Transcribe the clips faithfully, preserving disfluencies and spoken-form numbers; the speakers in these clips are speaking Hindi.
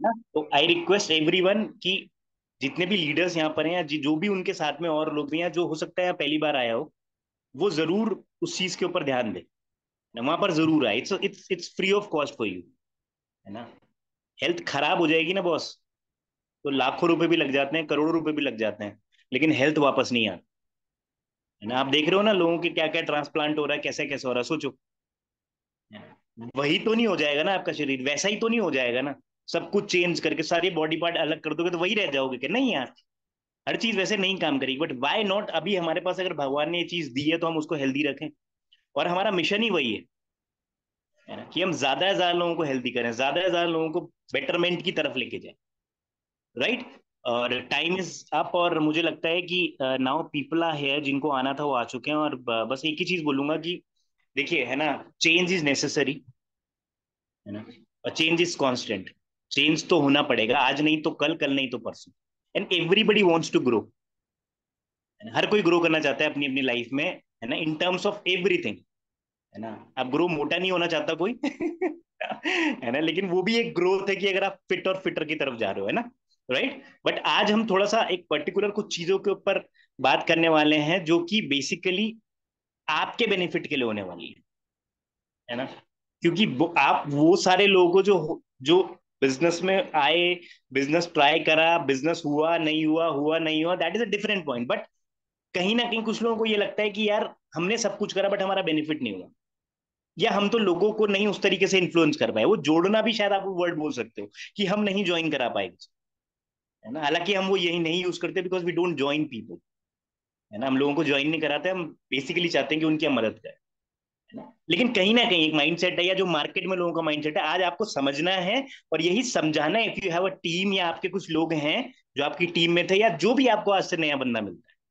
ना। तो आई रिक्वेस्ट एवरीवन कि जितने भी लीडर्स यहाँ पर हैं या जि- जो भी उनके साथ में और लोग भी हैं, जो हो सकता है यहाँ पहली बार आया हो, वो जरूर उस चीज के ऊपर ध्यान दे ना, वहां पर जरूर आए। It's it's it's free of cost for you, है ना। हेल्थ खराब हो जाएगी ना बॉस, तो लाखों रुपए भी लग जाते हैं, करोड़ों रुपए भी लग जाते हैं, लेकिन हेल्थ वापस नहीं आती, है ना। आप देख रहे हो ना लोगों के क्या क्या ट्रांसप्लांट हो रहा है, कैसे कैसे हो रहा है, सोचो। वही तो नहीं हो जाएगा ना, आपका शरीर वैसा ही तो नहीं हो जाएगा ना। सब कुछ चेंज करके सारे बॉडी पार्ट अलग कर दोगे तो वही रह जाओगे कि नहीं यार। हर चीज वैसे नहीं काम करेगी, बट वाई नॉट, अभी हमारे पास अगर भगवान ने ये चीज दी है तो हम उसको हेल्दी रखें। और हमारा मिशन ही वही है है ना, कि हम ज्यादा से ज्यादा लोगों को हेल्दी करें, ज्यादा से ज्यादा लोगों को बेटरमेंट की तरफ लेके जाए, राइट। और टाइम इज अप, और मुझे लगता है कि नाउ पीपल आर हेयर, जिनको आना था वो आ चुके हैं। और ब- बस एक ही चीज बोलूंगा कि देखिए, है ना, चेंज इज नेसेसरी, है ना, और चेंज इज कांस्टेंट। चेंज तो होना पड़ेगा, आज नहीं तो कल, कल नहीं तो परसों। And everybody wants to grow, हर कोई ग्रो करना चाहता है अपनी अपनी लाइफ में, है ना, इन टर्म्स ऑफ एवरीथिंग, है ना। अब ग्रो मोटा नहीं होना चाहता कोई है ना, लेकिन वो भी एक ग्रोथ है कि अगर आप फिट और फिटर की तरफ जा रहे हो, है ना, राइट। बट आज हम थोड़ा सा एक पर्टिकुलर कुछ चीजों के ऊपर बात करने वाले हैं जो कि बेसिकली आपके बेनिफिट के लिए होने वाली है है ना। क्योंकि वो, आप वो सारे लोगों जो जो बिजनेस में आए, बिजनेस ट्राई करा, बिजनेस हुआ नहीं हुआ, हुआ नहीं हुआ, that is a different point. But कहीं ना कहीं कुछ लोगों को ये लगता है कि यार हमने सब कुछ करा बट हमारा बेनिफिट नहीं हुआ, या हम तो लोगों को नहीं उस तरीके से इन्फ्लुएंस कर पाए। वो जोड़ना भी शायद आप वर्ड बोल सकते हो कि हम नहीं ज्वाइन करा पाए, है ना। हालांकि हम वो यही नहीं यूज करते because we don't join people, है ना। हम लोगों को ज्वाइन नहीं कराते, हम बेसिकली चाहते हैं कि उनकी हम मदद करें, है ना। लेकिन कहीं ना कहीं एक माइंडसेट है, या जो मार्केट में लोगों का माइंडसेट है, आज आपको समझना है और यही समझाना है। If you have a team, या आपके कुछ लोग हैं जो आपकी टीम में थे, या जो भी आपको आज से नया बंदा मिलता है,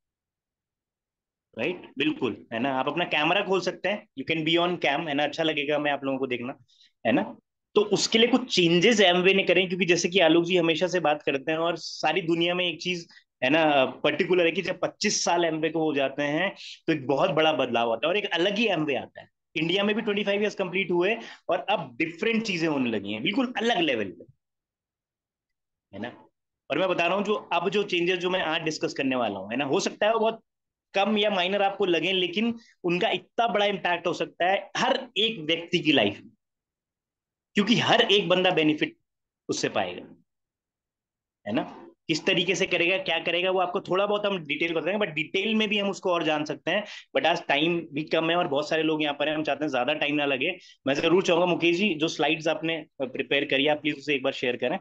राइट right? बिल्कुल, है ना। आप अपना कैमरा खोल सकते हैं, you can be on cam, है ना, अच्छा लगेगा हमें आप लोगों को देखना, है ना। तो उसके लिए कुछ चेंजेस एमवे ने करें, क्योंकि जैसे कि आलोक जी हमेशा से बात करते हैं, और सारी दुनिया में एक चीज, है ना, पर्टिकुलर है कि जब पच्चीस साल एमवे को हो जाते हैं तो एक बहुत बड़ा बदलाव आता है और एक अलग ही एमवे आता है। इंडिया में भी ट्वेंटी फाइव ईयर्स कंप्लीट हुए और अब डिफरेंट चीजें होने लगी हैं, बिल्कुल अलग लेवल पे, है ना। और मैं बता रहा हूँ जो अब जो चेंजेस जो मैं आज डिस्कस करने वाला हूँ, है ना, हो सकता है वो बहुत कम या माइनर आपको लगे, लेकिन उनका इतना बड़ा इंपैक्ट हो सकता है हर एक व्यक्ति की लाइफ में, क्योंकि हर एक बंदा बेनिफिट उससे पाएगा, है ना। किस तरीके से करेगा, क्या करेगा, वो आपको थोड़ा बहुत हम डिटेल बताएंगे, बट डिटेल में भी हम उसको और जान सकते हैं। बट आज टाइम भी कम है और बहुत सारे लोग यहाँ पर हैं, हम चाहते हैं ज्यादा टाइम ना लगे। मैं जरूर चाहूंगा मुकेश जी, जो स्लाइड्स आपने प्रिपेयर करी है, आप प्लीज उसे एक बार शेयर करें,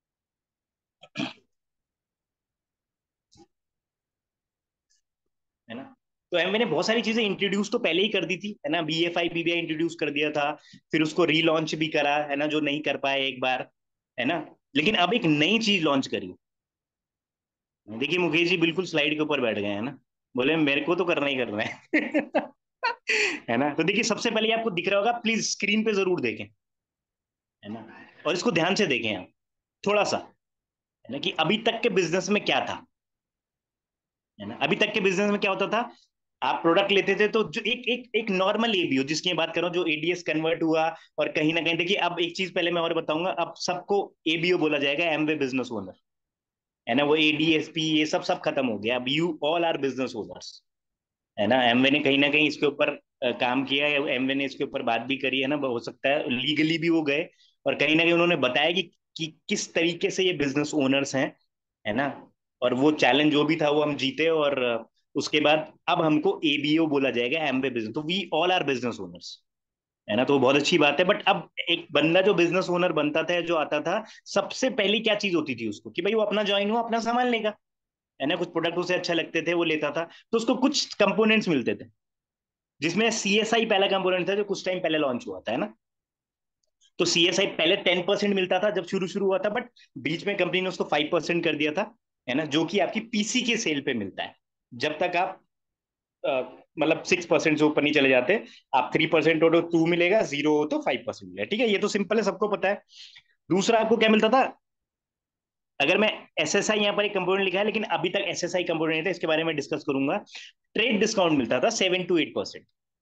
है ना। तो एम मैंने बहुत सारी चीजें इंट्रोड्यूस तो पहले ही कर दी थी, है ना। B F I B B I introduce कर दिया था, फिर उसको रीलॉन्च भी करा, है ना, जो नहीं कर पाए एक बार, है ना। लेकिन अब एक नई चीज लॉन्च करी। देखिए मुकेश जी बिल्कुल स्लाइड के ऊपर बैठ गए, हैं ना, बोले मेरे को तो करना ही करना है है ना। तो देखिए सबसे पहले आपको दिख रहा होगा, प्लीज स्क्रीन पे जरूर देखें, है ना, और इसको ध्यान से देखें आप थोड़ा सा, है ना, कि अभी तक के बिजनेस में क्या था, है ना। अभी तक के बिजनेस में क्या होता था, आप प्रोडक्ट लेते थे तो जो एक एक एक नॉर्मल एबीओ, जिसकी मैं बात कर रहा हूँ, जो एडीएस कन्वर्ट हुआ, और कहीं ना कहीं देखिए, अब एक चीज पहले मैं और बताऊंगा, अब सबको एबीओ बोला जाएगा, एमवे बिजनेस ओनर, है ना। वो एडीएसपी ये सब सब खत्म हो गया, अब you all are business owners, है ना। एमवे ने कहीं ना कहीं इसके ऊपर अ, काम किया है, एमवे ने इसके ऊपर बात भी करी है ना, हो सकता है लीगली भी वो गए, और कहीं ना कहीं उन्होंने बताया कि, कि किस तरीके से ये बिजनेस ओनर्स हैं, है ना। और वो चैलेंज जो भी था वो हम जीते, और अ, उसके बाद अब हमको एबीओ बोला जाएगा, एमवे बिजनेस, तो we all are business owners, है ना। तो बहुत अच्छी बात है। बट अब एक बंदा जो बिजनेस ओनर बनता था, जो आता था, सबसे पहली क्या चीज होती थी उसको, कि भाई वो अपना ज्वाइन हुआ, अपना सामान लेगा, है ना। कुछ प्रोडक्ट उसे अच्छा लगते थे वो लेता था, तो उसको कुछ कंपोनेंट्स मिलते थे, जिसमें सीएसआई पहला कंपोनेंट था जो कुछ टाइम पहले लॉन्च हुआ था, है ना। तो सीएसआई पहले टेन परसेंट मिलता था जब शुरू शुरू हुआ था, बट बीच में कंपनी ने उसको फाइव परसेंट कर दिया था, है ना, जो कि आपकी पीसी के सेल पे मिलता है। जब तक आप अ, मतलब सिक्स परसेंट से ऊपर नहीं चले जाते, आप थ्री परसेंट हो तो टू मिलेगा, जीरो हो तो फाइव परसेंट मिलेगा, ठीक है, ये तो सिंपल है, सबको पता है। दूसरा आपको क्या मिलता था, अगर मैं एसएसआई यहाँ पर एक कंपोनेंट लिखा है, लेकिन अभी तक एसएसआई कंपोनेंट है, इसके बारे में डिस्कस करूंगा। ट्रेड डिस्काउंट मिलता था सेवन टू एट परसेंट,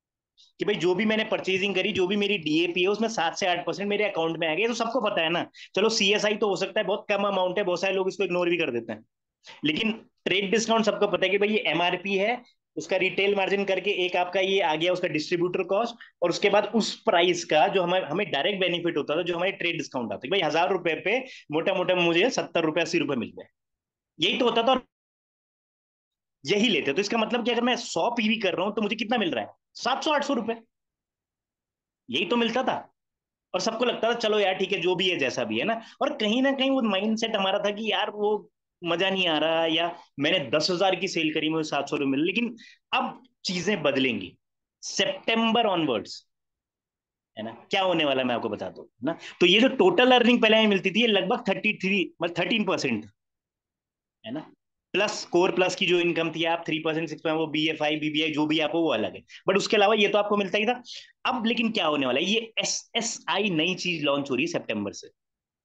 कि भाई जो भी मैंने परचेजिंग करी, जो भी मेरी डीएपी है, उसमें सात से आठ परसेंट मेरे अकाउंट में आ गया, तो सबको पता है ना। चलो सीएसआई तो हो सकता है बहुत कम अमाउंट है, बहुत सारे लोग इसको इग्नोर भी कर देते हैं, लेकिन ट्रेड डिस्काउंट सबको पता है कि भाई ये एमआरपी है, उसका रिटेल मार्जिन करके एक आपका ये आ गया उसका डिस्ट्रीब्यूटर कॉस्ट, और उसके बाद उस प्राइस का जो हमें हमें डायरेक्ट बेनिफिट होता था, जो हमारे ट्रेड डिस्काउंट आता है, भाई हजार रुपए पे मोटा मोटा मुझे सत्तर रुपए अस्सी रुपए मिल जाए, यही तो होता था, और यही लेते। तो इसका मतलब कि अगर मैं सौ पीवी कर रहा हूं तो मुझे कितना मिल रहा है, सात सौ आठ सौ रुपए, यही तो मिलता था। और सबको लगता था चलो यार ठीक है, जो भी है जैसा भी है ना। और कहीं ना कहीं वो माइंड सेट हमारा था कि यार वो मजा नहीं आ रहा, या मैंने दस हजार की सेल करी, मुझे सात सौ रुपये मिले। लेकिन अब चीजें बदलेंगी सितंबर ऑनवर्ड्स, है ना। क्या होने वाला है मैं आपको बता दूं ना। तो ये जो टोटल अर्निंग पहले हमें मिलती थी, ये लगभग थर्टी थ्री मतलब थर्टीन परसेंट, है ना। प्लस कोर प्लस की जो इनकम थी, आप थ्री परसेंट सिक्स वो बी एफ आई बीबीआई जो भी आपको, वो अलग है, बट उसके अलावा ये तो आपको मिलता ही था। अब लेकिन क्या होने वाला है, ये एस एस आई नई चीज लॉन्च हो रही है सितंबर से,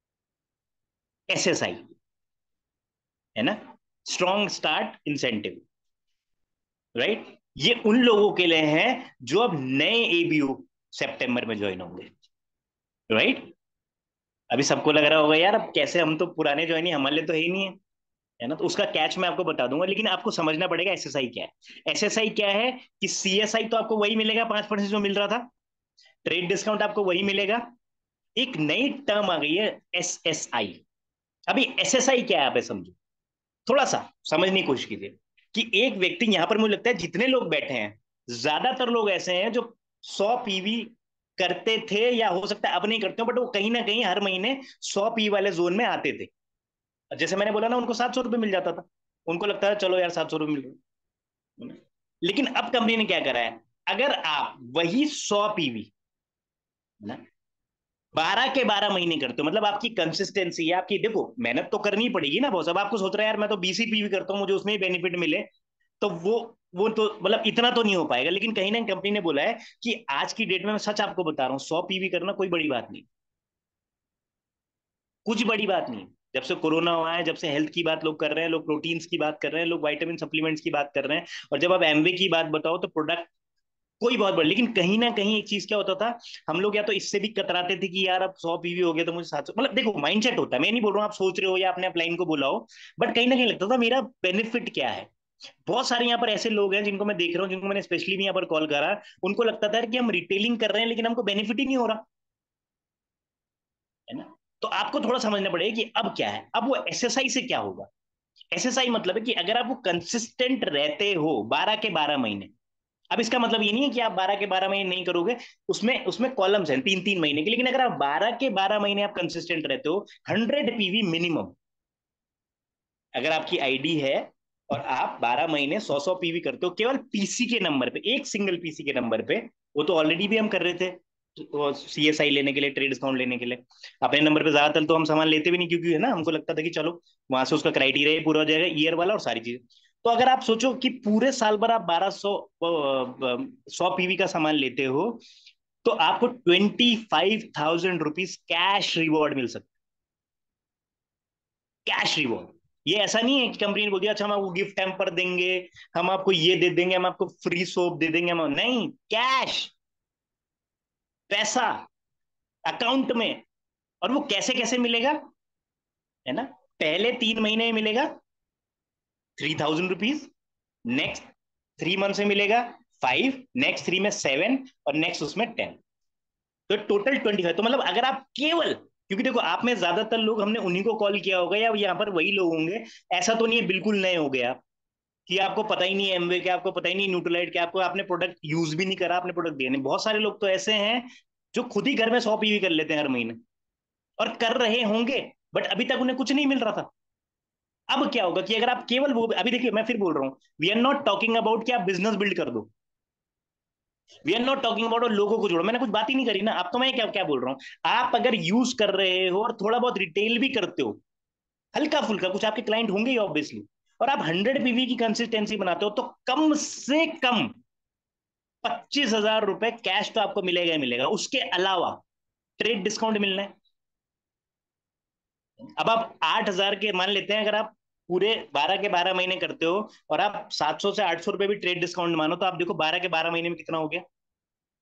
एस एस आई, है ना, स्ट्रॉन्ग स्टार्ट इंसेंटिव, राइट। ये उन लोगों के लिए है जो अब नए एबीओ सितंबर में ज्वाइन होंगे, राइट। अभी सबको लग रहा होगा यार अब कैसे, हम तो पुराने ज्वाइन ही, हमारे लिए तो है ही नहीं है, है ना। तो उसका कैच मैं आपको बता दूंगा, लेकिन आपको समझना पड़ेगा एसएसआई क्या है। एसएसआई क्या है कि सीएसआई तो आपको वही मिलेगा, पांच परसेंट जो मिल रहा था, ट्रेड डिस्काउंट आपको वही मिलेगा। एक नई टर्म आ गई है एस एस आई। अभी एसएसआई क्या है आप समझो, थोड़ा सा समझने की कोशिश कीजिए। कि एक व्यक्ति यहां पर, मुझे लगता है जितने लोग बैठे हैं, ज्यादातर लोग ऐसे हैं जो सौ पीवी करते थे, या हो सकता है अब नहीं करते हो, बट वो कहीं ना कहीं हर महीने सौ पी वाले जोन में आते थे। जैसे मैंने बोला ना, उनको सात सौ रुपये मिल जाता था, उनको लगता था चलो यार सात सौ रुपये मिल रहे हैं। लेकिन अब कंपनी ने क्या करा है, अगर आप वही सौ पीवी ना बारह के बारह महीने करते हो, मतलब आपकी कंसिस्टेंसी है, आपकी देखो मेहनत तो करनी पड़ेगी ना बहुत। अब आपको सोच रहे हैं यार मैं तो बीस ही पीवी करता हूँ, मुझे उसमें ही बेनिफिट मिले, तो वो वो तो मतलब इतना तो नहीं हो पाएगा। लेकिन कहीं ना कंपनी ने बोला है कि आज की डेट में, मैं सच आपको बता रहा हूँ, सौ पीवी करना कोई बड़ी बात नहीं, कुछ बड़ी बात नहीं। जब से कोरोना हुआ है, जब से हेल्थ की बात लोग कर रहे हैं, लोग प्रोटीन्स की बात कर रहे हैं, लोग विटामिन सप्लीमेंट्स की बात कर रहे हैं, और जब आप एमवे की बात बताओ तो प्रोडक्ट कोई बहुत बड़ा। लेकिन कहीं ना कहीं एक चीज क्या होता था, हम लोग या तो इससे भी कतराते थे कि यार अब सौ पीवी हो गया तो मुझे सात सौ, मतलब देखो माइंडसेट होता है, मैं नहीं बोल रहा हूँ आप सोच रहे हो या अपने अपलाइन को बोला हो, बट कहीं ना कहीं लगता था मेरा बेनिफिट क्या है। बहुत सारे यहाँ पर ऐसे लोग हैं जिनको मैं देख रहा हूँ, जिनको मैंने स्पेशली भी यहाँ पर कॉल करा, उनको लगता था कि हम रिटेलिंग कर रहे हैं लेकिन हमको बेनिफिट ही नहीं हो रहा, है ना। तो आपको थोड़ा समझना पड़ेगा कि अब क्या है, अब वो एसएसआई से क्या होगा। एसएसआई मतलब है कि अगर आप वो कंसिस्टेंट रहते हो बारह के बारह महीने। अब इसका मतलब ये नहीं है कि आप बारह के बारह महीने नहीं करोगे, उसमें उसमें कॉलम्स हैं तीन तीन महीने के, लेकिन अगर आप बारह के बारह महीने आप कंसिस्टेंट रहते हो, हंड्रेड पीवी मिनिमम, अगर आपकी आईडी है और आप बारह महीने सौ सौ पीवी करते हो केवल पीसी के नंबर पे, एक सिंगल पीसी के नंबर पे, वो तो ऑलरेडी भी हम कर रहे थे तो सी एस आई लेने के लिए, ट्रेड डिस्काउंट लेने के लिए। अपने नंबर पे ज्यादातर तो हम सामान लेते भी नहीं, क्योंकि है ना, हमको लगता था कि चलो वहां से उसका क्राइटेरिया पूरा हो जाएगा, ईयर वाला और सारी चीजें। तो अगर आप सोचो कि पूरे साल भर आप बारह सौ सौ पीवी का सामान लेते हो, तो आपको twenty five thousand rupees cash reward मिल सकता है, कैश रिवॉर्ड। ये ऐसा नहीं है कि कंपनी ने बोल दिया अच्छा हम आपको गिफ्ट हैम्पर देंगे, हम आपको ये दे देंगे, हम आपको फ्री सोप दे देंगे, हम नहीं, कैश, पैसा अकाउंट में। और वो कैसे कैसे मिलेगा, है ना। पहले तीन महीने में मिलेगा three thousand rupees, next three month में मिलेगा फाइव, नेक्स्ट थ्री में सेवन, और नेक्स्ट उसमें टेन। तो टोटल ट्वेंटी फाइव। तो मतलब अगर आप केवल, क्योंकि देखो आप में ज्यादातर लोग, हमने उन्हीं को कॉल किया होगा या यहाँ पर वही लोग होंगे, ऐसा तो नहीं है बिल्कुल नए हो गए आप, कि आपको पता ही नहीं है एमवे क्या, आपको पता ही नहीं न्यूट्रलाइट क्या, आपको आपने प्रोडक्ट यूज भी नहीं करा, आपने प्रोडक्ट दिया नहीं। बहुत सारे लोग तो ऐसे हैं जो खुद ही घर में सौ पीवी कर लेते हैं हर महीने, और कर रहे होंगे, बट अभी तक उन्हें कुछ नहीं मिल रहा था। अब क्या होगा कि अगर आप केवल वो, अभी देखिए मैं फिर बोल रहा हूँ, we are not talking about कि आप बिजनेस बिल्ड कर दो, we are not talking about लोगों को जोड़ो, मैंने कुछ बात ही नहीं करी ना। अब तो मैं क्या क्या बोल रहा हूँ, आप अगर यूज कर रहे हो और थोड़ा बहुत रिटेल भी करते हो, हल्का फुल्का, कुछ आपके क्लाइंट होंगे ही ऑब्वियसली, और आप हंड्रेड पीवी की कंसिस्टेंसी बनाते हो, तो कम से कम पच्चीस हजार रुपए कैश तो आपको मिलेगा ही मिलेगा। उसके अलावा ट्रेड डिस्काउंट मिलना है। अब आप आठ हजार के मान लेते हैं, अगर आप पूरे बारह के बारह महीने करते हो, और आप सात सौ से आठ सौ रुपए भी ट्रेड डिस्काउंट मानो, तो आप देखो बारह के बारह महीने में कितना हो गया,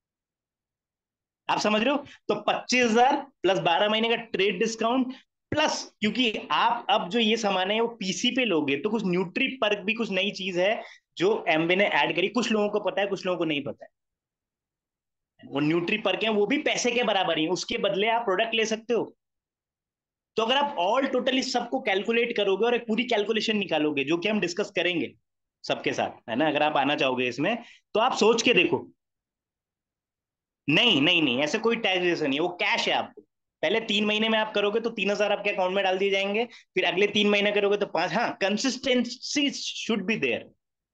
आप समझ रहे हो? तो पच्चीस हजार प्लस बारह महीने का ट्रेड डिस्काउंट, प्लस क्योंकि आप अब जो ये सामान है वो पीसी पे लोगे तो कुछ न्यूट्री पर्क भी कुछ नई चीज है जो एमबे ने ऐड करी, कुछ लोगों को पता है कुछ लोगों को नहीं पता है। वो न्यूट्री पर्क है वो भी पैसे के बराबर ही, उसके बदले आप प्रोडक्ट ले सकते हो। तो अगर आप ऑल टोटल इस सबको कैलकुलेट करोगे और एक पूरी कैलकुलेशन निकालोगे जो कि हम डिस्कस करेंगे सबके साथ, है ना, अगर आप आना चाहोगे इसमें, तो आप सोच के देखो। नहीं नहीं नहीं, ऐसे कोई टैक्सेशन नहीं है, वो कैश है आपको। पहले तीन महीने में आप करोगे तो तीन हजार आपके अकाउंट में डाल दिए जाएंगे, फिर अगले तीन महीने करोगे तो पांच। हाँ, कंसिस्टेंसी शुड बी देयर,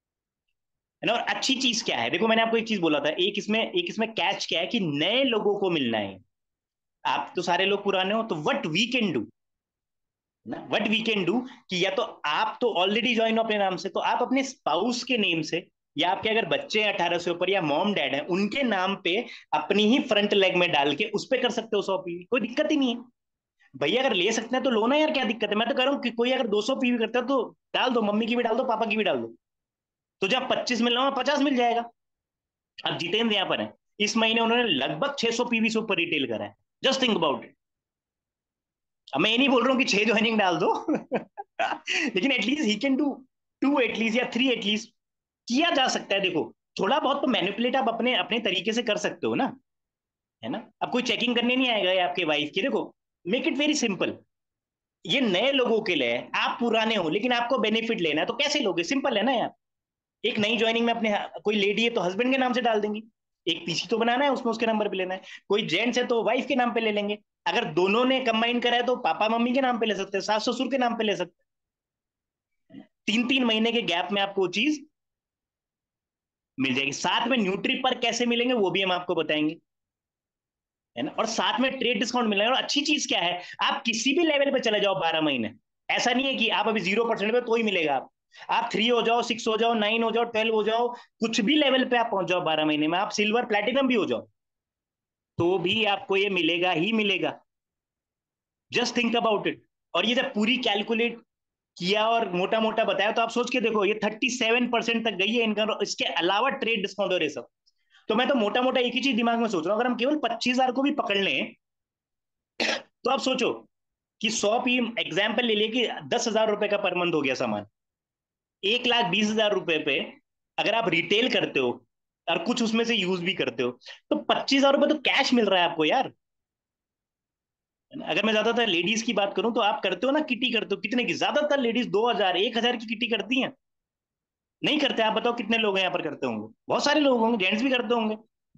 है ना। और अच्छी चीज क्या है, देखो मैंने आपको एक चीज बोला था, एक इसमें एक इसमें कैच क्या है कि नए लोगों को मिलना है। आप तो सारे लोग पुराने हो, तो व्हाट वी कैन डू ना, व्हाट वी कैन डू कि या तो आप तो ऑलरेडी ज्वाइन हो अपने नाम से, तो आप अपने स्पाउस के नेम से, या आपके अगर बच्चे हैं अठारह से ऊपर या मॉम डैड है उनके नाम पे अपनी ही फ्रंट लेग में डाल के उस पर कर सकते हो सौ पीवी, कोई दिक्कत ही नहीं है। भैया अगर ले सकते हैं तो लो ना यार, क्या दिक्कत है? मैं तो कह रहा हूँ कि कोई अगर दो सौ पीवी करता है तो डाल दो, मम्मी की भी डाल दो, पापा की भी डाल दो, तो जब पच्चीस मिल रहा है पचास मिल जाएगा। अब जितेंद्र यहाँ पर है, इस महीने उन्होंने लगभग छह सौ पीवी से ऊपर रिटेल करा है। Just think about it. अब मैं ये नहीं बोल रहा हूँ कि छह ज्वाइनिंग डाल दो लेकिन at least he can do two at least या थ्री एटलीस्ट, किया जा सकता है। देखो थोड़ा बहुत तो मैनिपुलेट आप अपने अपने तरीके से कर सकते हो ना, है ना। अब कोई चेकिंग करने नहीं आएगा ये आपके वाइफ की। देखो मेक इट वेरी सिंपल, ये नए लोगों के लिए है, आप पुराने हो लेकिन आपको बेनिफिट लेना है तो कैसे लोगे? सिंपल है ना यार। एक नई ज्वाइनिंग में अपने, कोई लेडी है तो हस्बैंड के नाम से डाल देंगी, एक पीसी तो बनाना है उसमें उसके नंबर पे लेना है। कोई जेंट्स है तो वाइफ के नाम पे ले लेंगे। अगर दोनों ने कंबाइन करा है तो पापा मम्मी के नाम पे ले सकते हैं, सास ससुर के नाम पे ले सकते हैं। तीन तीन महीने के गैप में आपको चीज मिल जाएगी। साथ में न्यूट्री पर कैसे मिलेंगे वो भी हम आपको बताएंगे, है ना। और साथ में ट्रेड डिस्काउंट मिलेगा। और अच्छी चीज क्या है, आप किसी भी लेवल पे चले जाओ बारह महीने, ऐसा नहीं है कि आप अभी जीरो परसेंट पे तो ही मिलेगा। आप आप थ्री हो जाओ, सिक्स हो जाओ, नाइन हो जाओ, ट्वेल्व हो जाओ, कुछ भी लेवल पे आप पहुंच जाओ बारह महीने में, आप सिल्वर प्लेटिनम भी हो जाओ, तो भी आपको ये मिलेगा ही मिलेगा। Just think about it. और ये जब पूरी कैलकुलेट किया और मोटा मोटा बताया तो आप सोच के देखो, ये थर्टी सेवन परसेंट तक गई है इनकम, इसके अलावा ट्रेड डिस्काउंट और ये सब। तो मैं तो मोटा मोटा एक ही चीज दिमाग में सोच रहा हूँ, अगर हम केवल पच्चीस हजार को भी पकड़ लें, तो आप सोचो कि सौ पी एग्जाम्पल ले लिए कि दस हजार रुपए का पर मंथ हो गया सामान, एक लाख बीस हजार रुपए पे अगर आप रिटेल करते हो और कुछ उसमें से यूज भी करते हो, तो पच्चीस हजार रुपए तो कैश मिल रहा है आपको यार। अगर मैं ज्यादातर लेडीज की बात करूं तो आप करते हो ना किटी, करते हो कितने की? ज्यादातर लेडीज दो हजार एक हजार की किटी करती हैं। नहीं करते? आप बताओ कितने लोग हैं यहाँ पर करते होंगे? बहुत सारे लोग होंगे, जेंट्स भी करते होंगे,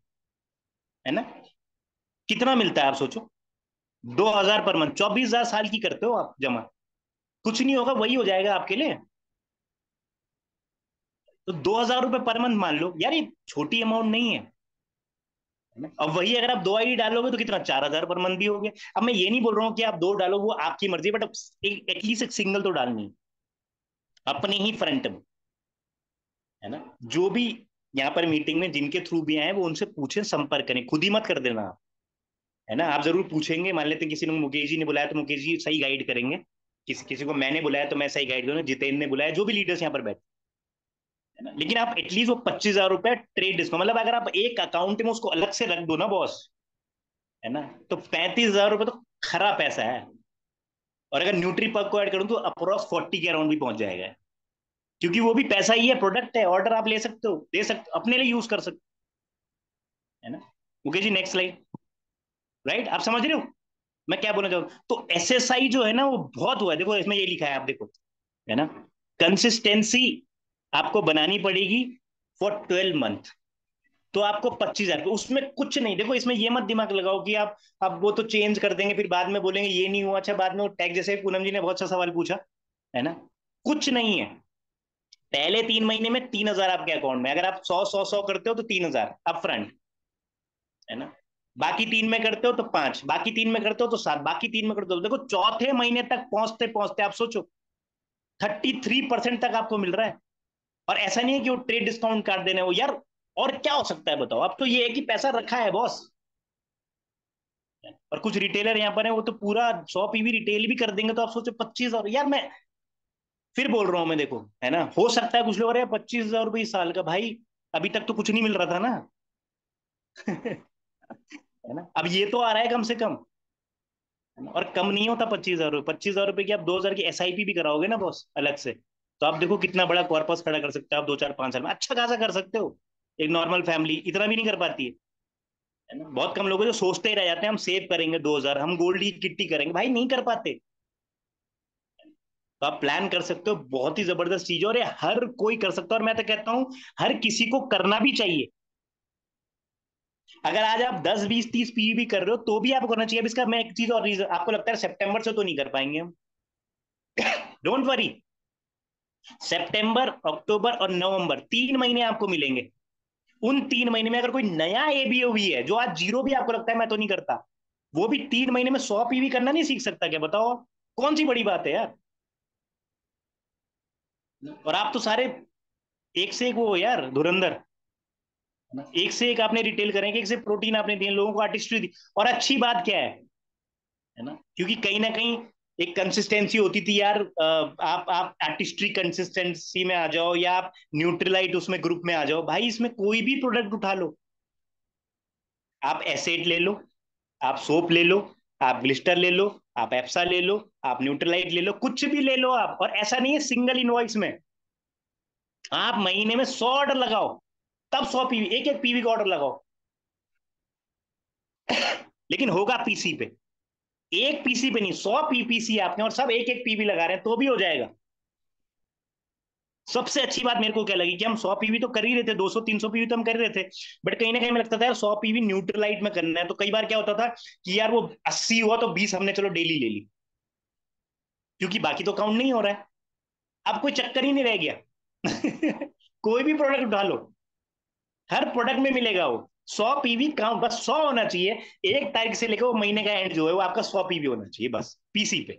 है ना। कितना मिलता है आप सोचो, दो हजार पर मंथ, चौबीस हजार साल की करते हो आप जमा, कुछ नहीं होगा, वही हो जाएगा आपके लिए। तो दो हजार रुपये पर मंथ मान लो यार, ये छोटी अमाउंट नहीं है। अब वही अगर आप दो आईडी डालोगे तो कितना, चार हजार पर मंथ भी हो गया। अब मैं ये नहीं बोल रहा हूँ कि आप दो डालो, वो आपकी मर्जी, बट एटलीस्ट एक सिंगल तो डालनी है अपने ही फ्रंट में, है ना। जो भी यहाँ पर मीटिंग में जिनके थ्रू भी आए वो उनसे पूछे, संपर्क करें, खुद ही मत कर देना आप, है ना। आप जरूर पूछेंगे, मान लेते हैं किसी ने मुकेश जी ने बुलाया तो मुकेश जी सही गाइड करेंगे, किसी किसी को मैंने बुलाया तो मैं सही गाइड करूंगा, जितेंद्र ने बुलाया, जो भी लीडर्स यहाँ पर बैठे, है ना। लेकिन आप एटलीस्ट वो पच्चीस हजार रुपए ट्रेड डिस्को, मतलब अगर आप एक अकाउंट में उसको अलग से रख दो ना बॉस, है ना, तो पैंतीस हजार रुपये तो खरा पैसा है। और अगर न्यूट्री पर्क को ऐड करूं तो अप्रोक्स फोर्टी के अराउंड भी पहुंच जाएगा, क्योंकि वो भी पैसा ही है, प्रोडक्ट है, ऑर्डर आप ले सकते हो, दे सकते हो, अपने लिए यूज कर सकते हो, है ना। Mukesh ji next slide. Right, आप समझ रहे हो मैं क्या बोलना चाहूँ? तो एसएसआई जो है ना वो बहुत हुआ है, देखो इसमें ये लिखा है, आप देखो, है ना। कंसिस्टेंसी आपको बनानी पड़ेगी फॉर ट्वेल्व मंथ, तो आपको पच्चीस हजार, उसमें कुछ नहीं। देखो इसमें ये मत दिमाग लगाओ कि आप अब वो तो चेंज कर देंगे फिर बाद में बोलेंगे ये नहीं हुआ। अच्छा, बाद में वो टैग, जैसे पूनम जी ने बहुत अच्छा सवाल पूछा, है ना, कुछ नहीं है। पहले तीन महीने में तीन हजार आपके अकाउंट में, अगर आप सौ सौ सौ करते हो तो तीन हजार अप फ्रंट, है ना। बाकी तीन में करते हो तो पांच, बाकी तीन में करते हो तो सात, बाकी तीन में करते हो तो देखो चौथे महीने तक पहुंचते पहुंचते आप सोचो थर्टी थ्री परसेंट तक आपको मिल रहा है। और ऐसा नहीं है कि वो ट्रेड डिस्काउंट काट देने वो यार, और क्या हो सकता है बताओ? अब तो ये है कि पैसा रखा है बॉस। और कुछ रिटेलर यहाँ पर है वो तो पूरा सौ पीवी रिटेल भी कर देंगे, तो आप सोचो पच्चीस, और यार मैं फिर बोल रहा हूँ, मैं देखो, है ना, हो सकता है कुछ लोग अरे पच्चीस हजार रुपये इस साल का, भाई अभी तक तो कुछ नहीं मिल रहा था ना है ना। अब ये तो आ रहा है कम से कम, और कम नहीं होता पच्चीस हजार रुपये। पच्चीस हजार रुपये की आप दो हजार की एस आई पी भी कराओगे ना बॉस अलग से, तो आप देखो कितना बड़ा कॉर्पस खड़ा कर सकते हो आप, दो चार पांच साल में अच्छा खासा कर सकते हो। एक नॉर्मल फैमिली इतना भी नहीं कर पाती है है ना। बहुत कम लोग हैं जो सोचते ही रह जाते हैं हम सेव करेंगे दो हजार, हम गोल्ड की किट्टी करेंगे, भाई नहीं कर पाते। तो आप प्लान कर सकते हो, बहुत ही जबरदस्त चीज है, और ये हर कोई कर सकता है, और मैं तो कहता हूँ हर किसी को करना भी चाहिए। अगर आज आप दस बीस तीस पी भी कर रहे हो तो भी आपको करना चाहिए। अब इसका मैं एक चीज और रीजन, आपको लगता है सितंबर से तो नहीं कर पाएंगे हम, डोंट वरी। सितंबर, अक्टूबर और नवंबर तीन महीने आपको मिलेंगे। उन तीन महीने में अगर कोई नया एबीओ भी है जो आज जीरो भी आपको लगता है मैं तो नहीं करता, वो भी तीन महीने में सौ पीवी करना नहीं सीख सकता क्या, बताओ। कौन सी बड़ी बात है यार। और आप तो सारे एक से एक वो हो यार धुरंधर, एक से एक आपने रिटेल करेंगे, एक से प्रोटीन आपने दिए लोगों को, आर्टिस्ट्री दी। और अच्छी बात क्या है है ना, क्योंकि कहीं ना कहीं एक कंसिस्टेंसी होती थी यार। अ, आप आप आर्टिस्ट्री कंसिस्टेंसी में आ जाओ, या आप न्यूट्रलाइट उसमें ग्रुप में आ जाओ, भाई इसमें कोई भी प्रोडक्ट उठा लो। आप एसेट ले लो, आप सोप ले लो, आप ग्लिस्टर ले लो, आप एप्सा ले लो, आप न्यूट्रलाइट ले लो, कुछ भी ले लो आप। और ऐसा नहीं है सिंगल इनवॉइस में, आप महीने में सौ ऑर्डर लगाओ, तब सौ पीवी, एक एक पीवी का ऑर्डर लगाओ। लेकिन होगा पीसी पे, एक पीसी पे नहीं, सौ पीपीसी आपने और सब एक एक पीवी लगा रहे हैं तो भी हो जाएगा। सबसे अच्छी बात मेरे को क्या लगी कि हम सौ पीवी तो कर ही रहे थे, दो सौ तीन सौ पीवी तो हम कर ही रहे थे, बट कहीं ना कहीं मुझे लगता था यार सौ पीवी न्यूट्रलाइट में करना है, तो कई बार क्या होता था कि यार वो अस्सी हुआ तो बीस हमने चलो डेली ले ली, क्योंकि बाकी तो काउंट नहीं हो रहा है। अब कोई चक्कर ही नहीं रह गया। कोई भी प्रोडक्ट उठा लो, हर प्रोडक्ट में मिलेगा वो सौ पीवी काउंट, बस सौ होना चाहिए। एक तारीख से लेकर वो महीने का एंड जो है वो आपका सौ पीवी होना चाहिए बस पीसी पे।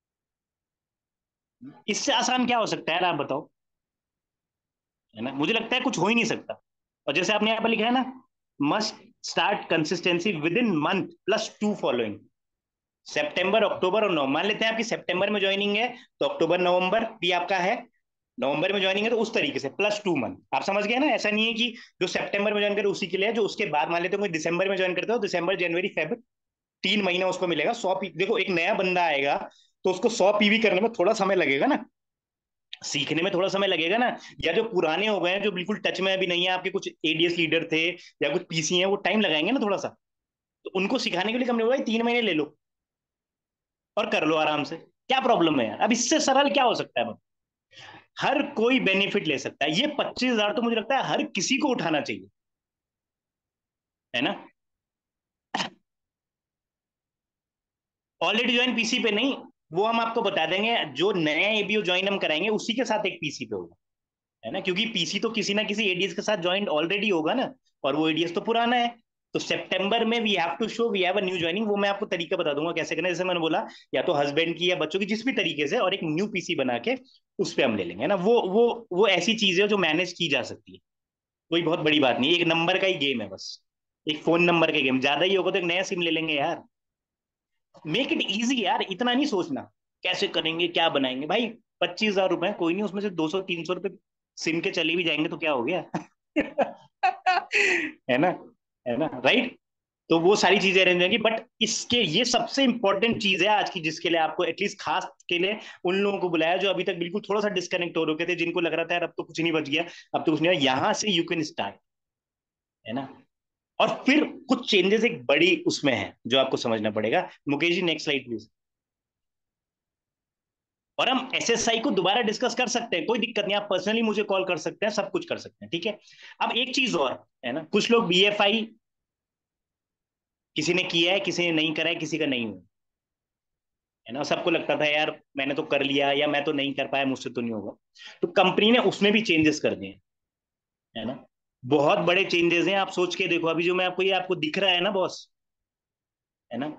इससे आसान क्या हो सकता है आप बताओ, है ना। मुझे लगता है कुछ हो ही नहीं सकता। और जैसे आपने यहाँ पर लिखा है ना, must start consistency within month plus two following, सितंबर अक्टूबर और नवंबर। मान लेते हैं आपकी सितंबर में ज्वाइनिंग है तो अक्टूबर नवंबर भी आपका है, नवंबर में ज्वाइनिंग है तो उस तरीके से प्लस टू मंथ। आप समझ गए ना, ऐसा नहीं है कि जो सितंबर में ज्वाइन करे उसी के लिए, जो उसके बाद मान लेते हो कोई दिसंबर में ज्वाइन करते हो, दिसंबर जनवरी फेब तीन महीना उसको मिलेगा सौ पी। देखो एक नया बंदा आएगा तो उसको सौ पीवी करने में थोड़ा समय लगेगा ना, सीखने में थोड़ा समय लगेगा ना। या जो पुराने हो गए हैं जो बिल्कुल टच में अभी नहीं है, आपके कुछ एडीएस लीडर थे या कुछ पीसी हैं, वो टाइम लगाएंगे ना थोड़ा सा, तो उनको सिखाने के लिए कम नहीं, तीन महीने ले लो और कर लो आराम से। क्या प्रॉब्लम है यार, अब इससे सरल क्या हो सकता है। हर कोई बेनिफिट ले सकता है, ये पच्चीस हजार तो मुझे लगता है हर किसी को उठाना चाहिए, है ना। ऑलरेडी ज्वाइन पीसी पे नहीं, वो हम आपको बता देंगे, जो नया एबीओ ज्वाइन हम कराएंगे उसी के साथ एक पीसी पे होगा, है ना। क्योंकि पीसी तो किसी ना किसी एडीएस के साथ ज्वाइन ऑलरेडी होगा ना, और वो एडीएस तो पुराना है। तो सितंबर में we have to show we have a new joining, वो मैं आपको तरीका बता दूंगा कैसे करना है। जैसे मैंने बोला, या तो हस्बैंड की या बच्चों की जिस भी तरीके से, और एक न्यू पीसी बना के उस पर हम ले लेंगे, है ना। वो वो वो ऐसी चीज है जो मैनेज की जा सकती है, कोई बहुत बड़ी बात नहीं, एक नंबर का ही गेम है बस, एक फोन नंबर का गेम। ज्यादा ही होगा तो एक नया सिम ले लेंगे यार। मेक इट इजी यार, इतना नहीं सोचना कैसे करेंगे क्या बनाएंगे भाई। पच्चीस हजार रुपए कोई नहीं, उसमें से दो सौ तीन सौ रुपए सिम के चले भी जाएंगे तो क्या हो गया। है ना, है ना, राइट। तो वो सारी चीजें अरेंज होंगी, बट इसके ये सबसे इंपॉर्टेंट चीज है आज की, जिसके लिए आपको एटलीस्ट खास के लिए उन लोगों को बुलाया जो अभी तक बिल्कुल थोड़ा सा डिस्कनेक्ट हो रखे थे, जिनको लग रहा था यार अब तो कुछ नहीं बच गया, अब तो कुछ नहीं, यहाँ से यू कैन स्टार्ट, है ना। और फिर कुछ चेंजेस एक बड़ी उसमें है जो आपको समझना पड़ेगा। Mukesh ji next slide please. और हम एसएसआई को दोबारा डिस्कस कर सकते हैं, कोई दिक्कत नहीं, आप पर्सनली मुझे कॉल कर सकते हैं, सब कुछ कर सकते हैं, ठीक है। अब एक चीज और, है ना, कुछ लोग बीएफआई किसी ने किया है, किसी ने नहीं करा है, किसी का नहीं हुआ, है ना। सबको लगता था यार मैंने तो कर लिया, या मैं तो नहीं कर पाया, मुझसे तो नहीं होगा। तो कंपनी ने उसमें भी चेंजेस कर दिए, है ना। बहुत बड़े चेंजेस हैं, आप सोच के देखो, अभी जो मैं आपको ये आपको दिख रहा है ना बॉस, है ना।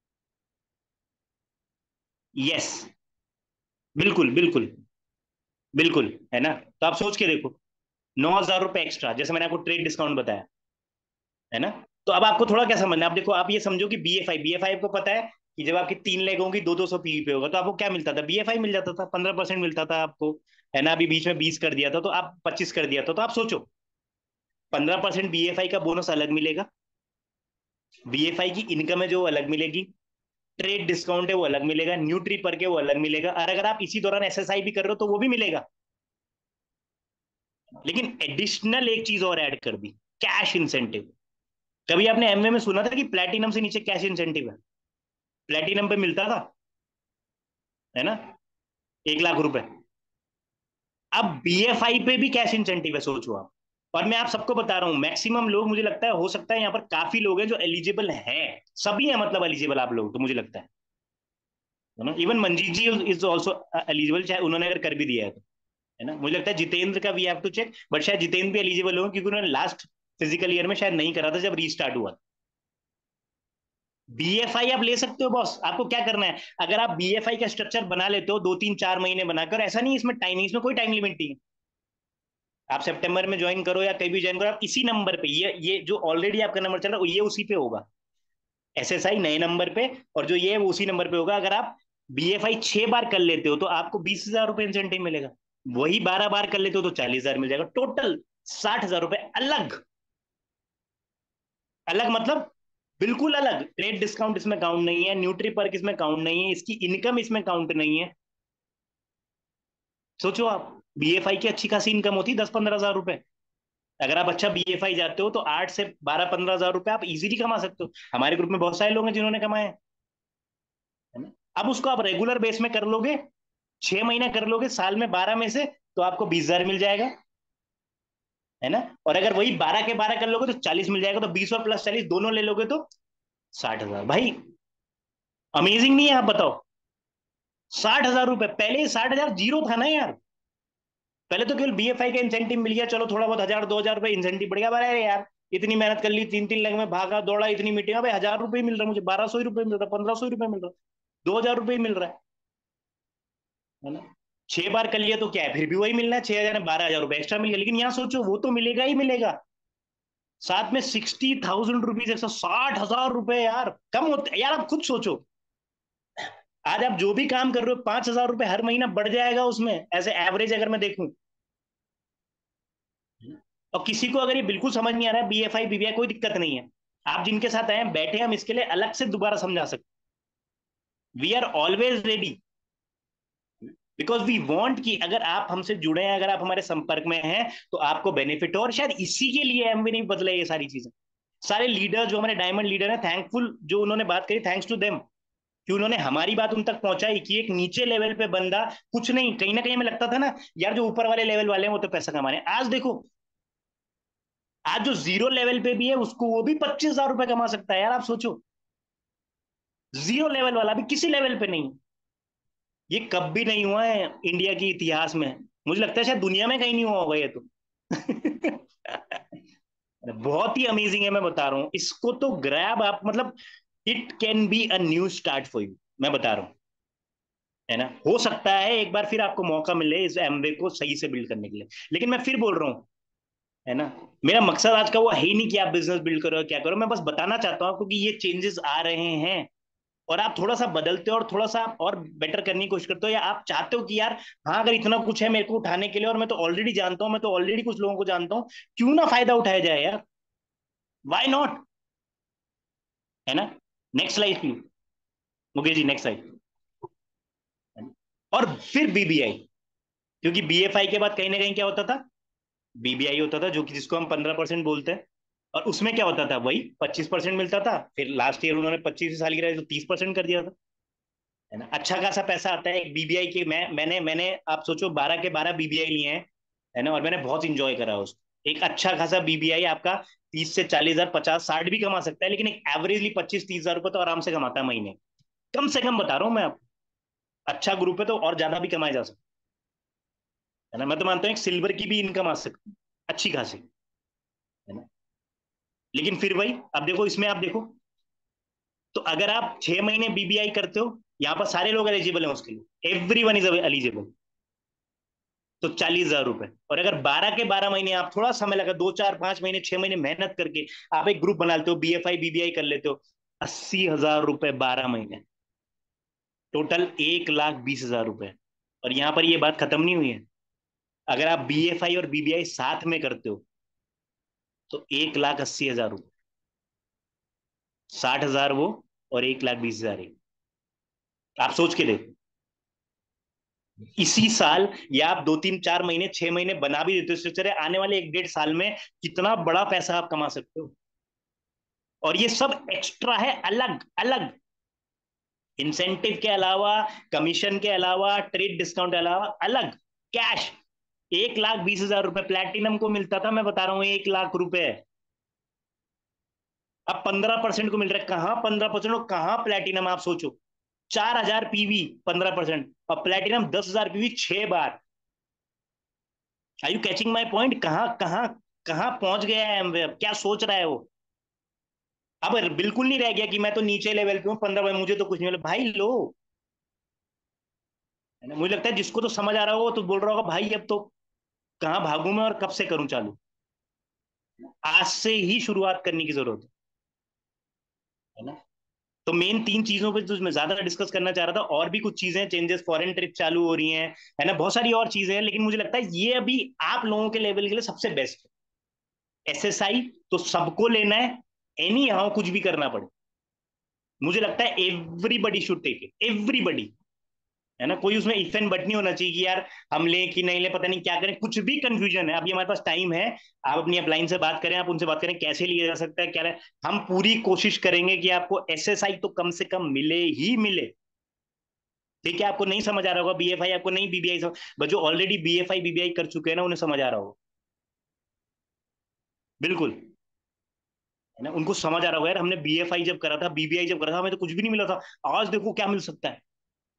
यस, बिल्कुल बिल्कुल बिल्कुल, है ना। तो आप सोच के देखो, नौ हजार रुपए एक्स्ट्रा, जैसे मैंने आपको ट्रेड डिस्काउंट बताया, है ना। तो अब आपको थोड़ा क्या समझना है, आप देखो, आप ये समझो कि बीएफआई बीएफआई आपको पता है कि जब आपकी तीन लेग होंगी दो दो सौ पीवी पे होगा, तो आपको क्या मिलता था, बीएफआई मिल जाता था, पंद्रह परसेंट मिलता था आपको, है ना। अभी बीच में बीस कर दिया था तो आप पच्चीस कर दिया था, तो आप सोचो पंद्रह परसेंट बीएफआई का बोनस अलग मिलेगा, बीएफआई की इनकम है जो अलग मिलेगी, ट्रेड डिस्काउंट है वो अलग मिलेगा, न्यूट्री पर के वो अलग मिलेगा, और अगर आप इसी दौरान एसएसआई भी कर रहे हो तो वो भी मिलेगा। लेकिन एडिशनल एक चीज और ऐड कर दी, कैश इंसेंटिव। कभी आपने एमवे में सुना था कि प्लेटिनम से नीचे कैश इंसेंटिव है? प्लेटिनम पे मिलता था, है ना, एक लाख रुपए। अब बीएफआई पे भी कैश इंसेंटिव है, सोचो आप। और मैं आप सबको बता रहा हूं, मैक्सिमम लोग, मुझे लगता है हो सकता है यहाँ पर काफी लोग हैं जो एलिजिबल हैं, सभी हैं मतलब एलिजिबल आप लोग तो, मुझे लगता है है ना। Even Manjeet ji is also eligible, चाहे उन्होंने अगर कर भी दिया है तो, है ना। मुझे लगता है जितेंद्र का we have to check, but शायद जितेंद्र भी एलिजिबल हो, क्योंकि उन्होंने लास्ट फिजिकल ईयर में शायद नहीं करा था जब रीस्टार्ट हुआ। बीएफआई आप ले सकते हो बॉस, आपको क्या करना है, अगर आप बीएफआई का स्ट्रक्चर बना लेते हो दो तीन चार महीने बनाकर, ऐसा नहीं इसमें टाइमिंग, इसमें कोई टाइम लिमिट नहीं है। आप सितंबर में ज्वाइन करो या कहीं भी ज्वाइन करो, आप इसी नंबर पे, ये ये जो ऑलरेडी आपका नंबर चल रहा है ये उसी पे होगा, एसएसआई नए नंबर पे, और जो ये है वो उसी नंबर पे होगा। अगर आप बीएफआई छह बार कर लेते हो तो आपको बीस हजार रुपए इंसेंटिव मिलेगा, वही बारह बार कर लेते हो तो चालीस हजार मिल जाएगा, टोटल साठ हजार रुपए अलग। अलग मतलब बिल्कुल अलग, ट्रेड डिस्काउंट इसमें काउंट नहीं है, न्यूट्री पर्क इसमें काउंट नहीं है, इसकी इनकम इसमें काउंट नहीं है। सोचो आप, बीएफआई की अच्छी खासी इनकम होती है दस पंद्रह हजार रुपए। अगर आप अच्छा बीएफआई जाते हो तो आठ से बारह पंद्रह हजार रुपए आप इजीली कमा सकते हो। हमारे ग्रुप में बहुत सारे लोग हैं जिन्होंने कमाए हैं, है ना। अब उसको आप रेगुलर बेस में कर लोगे, छह महीने कर लोगे साल में बारह में से, तो आपको बीस हजार मिल जाएगा, है ना। और अगर वही बारह के बारह कर लोगे तो चालीस मिल जाएगा, तो बीस और प्लस चालीस दोनों ले लोगे तो साठ हजार। भाई अमेजिंग नहीं है, आप बताओ। साठ हजार रुपए, पहले साठ हजार जीरो था ना यार। पहले तो केवल बीएफआई का इंसेंटिव मिल गया, चलो थोड़ा बहुत हजार दो हजार रुपए इंसेंटिव बढ़ गया, अरे यार इतनी मेहनत कर ली, तीन तीन लाख में भागा दौड़ा, इतनी मीटिंग, भाई हजार रुपये मिल रहा है मुझे, बारह सौ रुपये मिल रहा है, पंद्रह सौ रुपये मिल रहा है, दो हजार रुपये मिल रहा है है ना। छह बार कर लिया तो क्या है, फिर भी वही मिलना है, छह हजार बारह हजार रुपये एक्स्ट्रा मिल गया, लेकिन यहाँ सोचो वो तो मिलेगा ही मिलेगा, साथ में सिक्सटी थाउजेंड रुपीज, एक सौ साठ हजार रुपए यार, कम होते यार, आप खुद सोचो। आज आप जो भी काम कर रहे हो पांच हजार रुपए हर महीना बढ़ जाएगा उसमें, ऐसे एवरेज अगर मैं देखूं। और किसी को अगर ये बिल्कुल समझ नहीं आ रहा है बीएफआई बीबीआई, कोई दिक्कत नहीं है, आप जिनके साथ आए हैं बैठे, हम इसके लिए अलग से दोबारा समझा सकते, we are always ready, because we want कि अगर आप हमसे जुड़े हैं, अगर आप हमारे संपर्क में हैं तो आपको बेनिफिट हो, और शायद इसी के लिए एमवी नहीं बदला ये सारी चीजें। सारे लीडर जो हमारे डायमंड लीडर हैं, थैंकफुल जो उन्होंने बात करी, थैंक्स टू देम, कि उन्होंने हमारी बात उन तक पहुंचाई, कि एक नीचे लेवल पे बंदा कुछ नहीं, कहीं ना कहीं हमें लगता था ना यार जो ऊपर वाले लेवल वाले हैं वो तो पैसा कमा रहे हैं, आज देखो, आज जो जीरो लेवल पे भी है उसको वो भी पच्चीस हजार रुपए कमा सकता है यार, आप सोचो। जीरो लेवल वाला भी किसी लेवल पे नहीं, ये कब भी नहीं हुआ है इंडिया के इतिहास में, मुझे लगता है शायद दुनिया में कहीं नहीं हुआ होगा ये तो। बहुत ही अमेजिंग है, मैं बता रहा हूँ, इसको तो ग्रैब आप, मतलब it can be a new start for you, मैं बता रहा हूँ, है ना। हो सकता है एक बार फिर आपको मौका मिले इस एमवे को सही से बिल्ड करने के लिए, लेकिन मैं फिर बोल रहा हूँ, है ना, मेरा मकसद आज का वो है ही नहीं कि आप बिजनेस बिल्ड करो क्या करो, मैं बस बताना चाहता हूँ आपको कि ये चेंजेस आ रहे हैं, और आप थोड़ा सा बदलते हो और थोड़ा सा आप और बेटर करने की कोशिश करते हो, या आप चाहते हो कि यार हाँ अगर इतना कुछ है मेरे को उठाने के लिए, और मैं तो ऑलरेडी जानता हूँ, मैं तो ऑलरेडी कुछ लोगों को जानता हूँ, क्यों ना फायदा उठाया जाए यार, वाई नॉट, है ना। Next slide please, Mukesh ji next slide. और फिर बीबीआई, क्योंकि बीएफआई के बाद कहीं ना कहीं क्या होता था, बीबीआई होता था, जो कि जिसको हम पंद्रह परसेंट बोलते हैं, और उसमें क्या होता था, वही पच्चीस परसेंट मिलता था, फिर लास्ट ईयर उन्होंने पच्चीस साल की तो तीस परसेंट कर दिया था, है ना। अच्छा खासा पैसा आता है एक बीबीआई के, मैं मैंने मैंने आप सोचो बारह के बारह बीबीआई लिए हैं, है ना, और मैंने बहुत इंजॉय करा उसको। एक अच्छा खासा बीबीआई आपका तीस से चालीस हजार पचास साठ भी कमा सकता है, लेकिन एक एवरेजली पच्चीस तीस हजार रुपये तो आराम से कमाता है महीने, कम से कम बता रहा हूँ मैं आपको। अच्छा ग्रुप है तो और ज्यादा भी कमाया जा सकता है ना, मैं तो मानता हूँ एक सिल्वर की भी इनकम आ सकती है अच्छी खासी, है ना। लेकिन फिर वही, अब देखो इसमें आप देखो, तो अगर आप छह महीने बीबीआई करते हो, यहाँ पर सारे लोग एलिजिबल हैं उसके लिए, एवरी वन इज एलिजिबल, तो चालीस हजार रुपए। और अगर बारह के बारह महीने आप थोड़ा समय लगा, दो चार पांच महीने छह महीने मेहनत करके आप एक ग्रुप बना लेते हो, बीएफआई बीबीआई कर लेते हो, अस्सी हजार रुपए बारह महीने, टोटल एक लाख बीस हजार रुपए। और यहाँ पर ये बात खत्म नहीं हुई है, अगर आप बीएफआई और बीबीआई साथ में करते हो तो एक लाख अस्सी हजार रुपए, साठ हजार वो और एक लाख बीस हजार एक। आप सोच के देखो, इसी साल या आप दो तीन चार महीने छह महीने बना भी देते हो स्ट्रक्चर, आने वाले एक डेढ़ साल में कितना बड़ा पैसा आप कमा सकते हो। और ये सब एक्स्ट्रा है, अलग अलग इंसेंटिव के अलावा, कमीशन के अलावा, ट्रेड डिस्काउंट के अलावा, अलग कैश। एक लाख बीस हजार रुपए प्लेटिनम को मिलता था, मैं बता रहा हूँ, एक लाख रुपए अब पंद्रह परसेंट को मिल रहा है। कहाँ पंद्रह परसेंट और कहाँ प्लेटिनम, आप सोचो। चार हजार पीवी पंद्रह परसेंट, और प्लेटिनम दस हजार पीवी छह बार। Are you catching my point? कहाँ कहाँ कहाँ पहुंच गया है एमवे, अब क्या सोच रहा है वो। अब बिल्कुल नहीं रह गया कि मैं तो नीचे लेवल पे हूँ, पंद्रह मुझे तो कुछ नहीं मिला। भाई लो, है ना। मुझे लगता है जिसको तो समझ आ रहा होगा तो बोल रहा होगा भाई अब तो कहाँ भागू मैं और कब से करूं चालू। आज से ही शुरुआत करने की जरूरत है ना। तो मेन तीन चीजों पे जो मैं ज्यादा डिस्कस करना चाह रहा था, और भी कुछ चीजें चेंजेस, फॉरेन ट्रिप चालू हो रही हैं, है ना, बहुत सारी और चीजें हैं, लेकिन मुझे लगता है ये अभी आप लोगों के लेवल के लिए सबसे बेस्ट है। एसएसआई तो सबको लेना है, एनी हाउ कुछ भी करना पड़े। मुझे लगता है everybody should take it, everybody, है ना। कोई उसमें इफ एंड बट नहीं होना चाहिए कि यार हम ले कि नहीं ले, पता नहीं क्या करें, कुछ भी कंफ्यूजन है। अभी हमारे पास टाइम है, आप अपनी अपलाइन से बात करें, आप उनसे बात करें कैसे लिया जा सकता है, क्या है। हम पूरी कोशिश करेंगे कि आपको एसएसआई तो कम से कम मिले ही मिले। ठीक है, आपको नहीं समझ आ रहा होगा बीएफआई, आपको नहीं बीबीआई, बट जो ऑलरेडी बीएफआई बीबीआई कर चुके हैं ना, उन्हें समझ आ रहा होगा। बिल्कुल, है ना, उनको समझ आ रहा होगा यार, हमने बीएफआई जब करा था, बीबीआई जब करा था, हमें तो कुछ भी नहीं मिला था, आज देखो क्या मिल सकता है।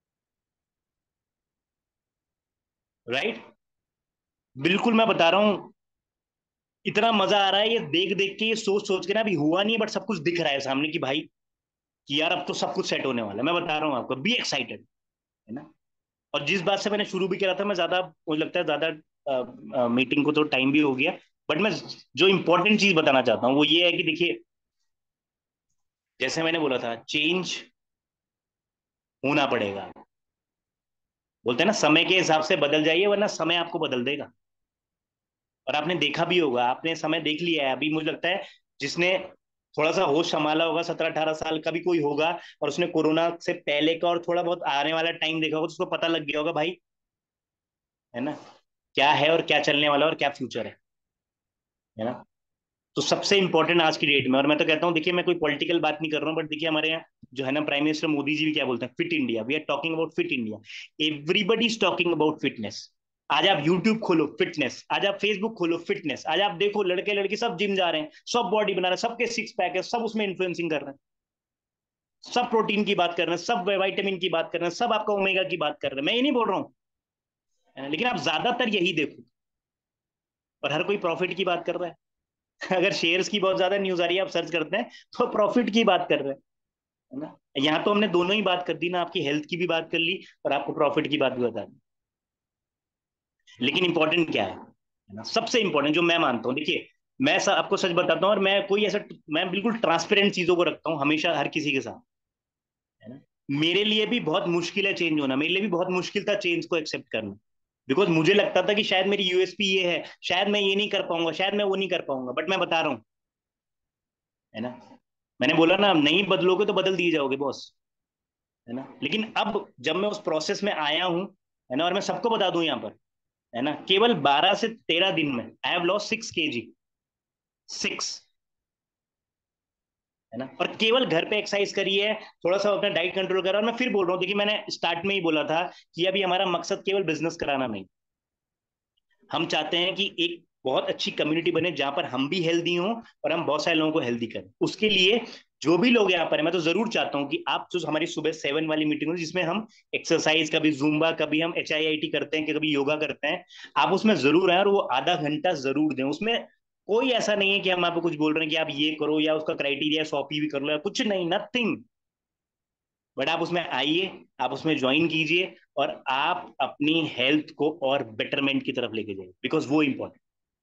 राइट, बिल्कुल मैं बता रहा हूँ, इतना मजा आ रहा है ये देख देख के, ये सोच सोच के ना, अभी हुआ नहीं बट सब कुछ दिख रहा है सामने कि भाई, कि यार अब तो सब कुछ सेट होने वाला है। मैं बता रहा हूँ आपको, बी एक्साइटेड, है ना। और जिस बात से मैंने शुरू भी किया था, मैं ज्यादा, मुझे लगता है ज्यादा मीटिंग को तो टाइम भी हो गया, बट मैं जो इंपॉर्टेंट चीज बताना चाहता हूँ वो ये है कि देखिए, जैसे मैंने बोला था, चेंज होना पड़ेगा। बोलते हैं ना, समय के हिसाब से बदल जाइए वरना समय आपको बदल देगा। और आपने देखा भी होगा, आपने समय देख लिया है अभी, मुझे लगता है जिसने थोड़ा सा होश संभाला होगा, सत्रह अठारह साल का भी कोई होगा, और उसने कोरोना से पहले का और थोड़ा बहुत आने वाला टाइम देखा होगा, तो उसको पता लग गया होगा भाई, है ना, क्या है और क्या चलने वाला और क्या फ्यूचर है है ना। तो सबसे इंपॉर्टेंट आज की डेट में, और मैं तो कहता हूँ, देखिए मैं कोई पॉलिटिकल बात नहीं कर रहा हूँ, बट देखिए हमारे यहाँ जो है ना, प्राइम मिनिस्टर मोदी जी भी क्या बोलते हैं, fit India, we are talking about fit India. Everybody is talking about fitness. आज आप यूट्यूब खोलो फिटनेस, आज आप फेसबुक खोलो फिटनेस, आज आप देखो लड़के लड़की सब जिम जा रहे हैं, सब बॉडी बना रहे हैं, सबके सिक्स पैक है, सब उसमें इन्फ्लुएंसिंग कर रहे हैं, सब प्रोटीन की बात कर रहे हैं, सब वाइटामिन की बात कर रहे हैं, सब आपका ओमेगा की बात कर रहे हैं। मैं ये नहीं बोल रहा हूँ, लेकिन आप ज्यादातर यही देखो, और हर कोई प्रॉफिट की बात कर रहा है। अगर शेयर्स की बहुत ज्यादा न्यूज आ रही है, आप सर्च करते हैं तो प्रॉफिट की बात कर रहे हैं, है ना। यहाँ तो हमने दोनों ही बात कर दी ना, आपकी हेल्थ की भी बात कर ली और आपको प्रॉफिट की बात भी बता दी। लेकिन इंपॉर्टेंट क्या है है ना, सबसे इंपॉर्टेंट जो मैं मानता हूँ, देखिए मैं सा, आपको सच बताता हूँ, और मैं कोई ऐसा, मैं बिल्कुल ट्रांसपेरेंट चीजों को रखता हूँ हमेशा हर किसी के साथ, है ना। मेरे लिए भी बहुत मुश्किल है चेंज होना, मेरे लिए भी बहुत मुश्किल था चेंज को एक्सेप्ट करना, बिकॉज मुझे लगता था कि शायद मेरी यूएसपी ये है, शायद मैं ये नहीं कर पाऊंगा, शायद मैं वो नहीं कर पाऊंगा, बट मैं बता रहा हूँ, है ना, मैंने बोला ना, नहीं बदलोगे तो बदल दिए जाओगे बॉस, है ना। लेकिन अब जब मैं उस प्रोसेस में आया हूं, है ना, और मैं सबको बता दूं यहाँ पर, है ना, केवल बारह से तेरह दिन में आई हैव लॉस्ट सिक्स के जी, सिक्स, है ना। और केवल घर पे एक्सरसाइज करिए, थोड़ा सा अपना डाइट कंट्रोल करा, और मैं फिर बोल रहा हूँ, देखिए मैंने स्टार्ट में ही बोला था कि अभी हमारा मकसद केवल बिजनेस कराना नहीं, हम चाहते हैं कि एक बहुत अच्छी कम्युनिटी बने जहां पर हम भी हेल्दी हों और हम बहुत सारे लोगों को हेल्दी करें। उसके लिए जो भी लोग यहाँ पर है, मैं तो जरूर चाहता हूँ कि आप जो हमारी सुबह सेवन वाली मीटिंग हो, जिसमें हम एक्सरसाइज, कभी जूम्बा, कभी हम एच आई आई टी करते हैं, कि कभी योगा करते हैं, आप उसमें जरूर आए और वो आधा घंटा जरूर दें। उसमें कोई ऐसा नहीं है कि हम आपको कुछ बोल रहे हैं कि आप ये करो या उसका क्राइटेरिया सौ पी भी कर लो, या कुछ नहीं, नथिंग। बट आप उसमें आइए, आप उसमें ज्वाइन कीजिए, और आप अपनी हेल्थ को और बेटरमेंट की तरफ लेके जाइए, बिकॉज वो इंपॉर्टेंट।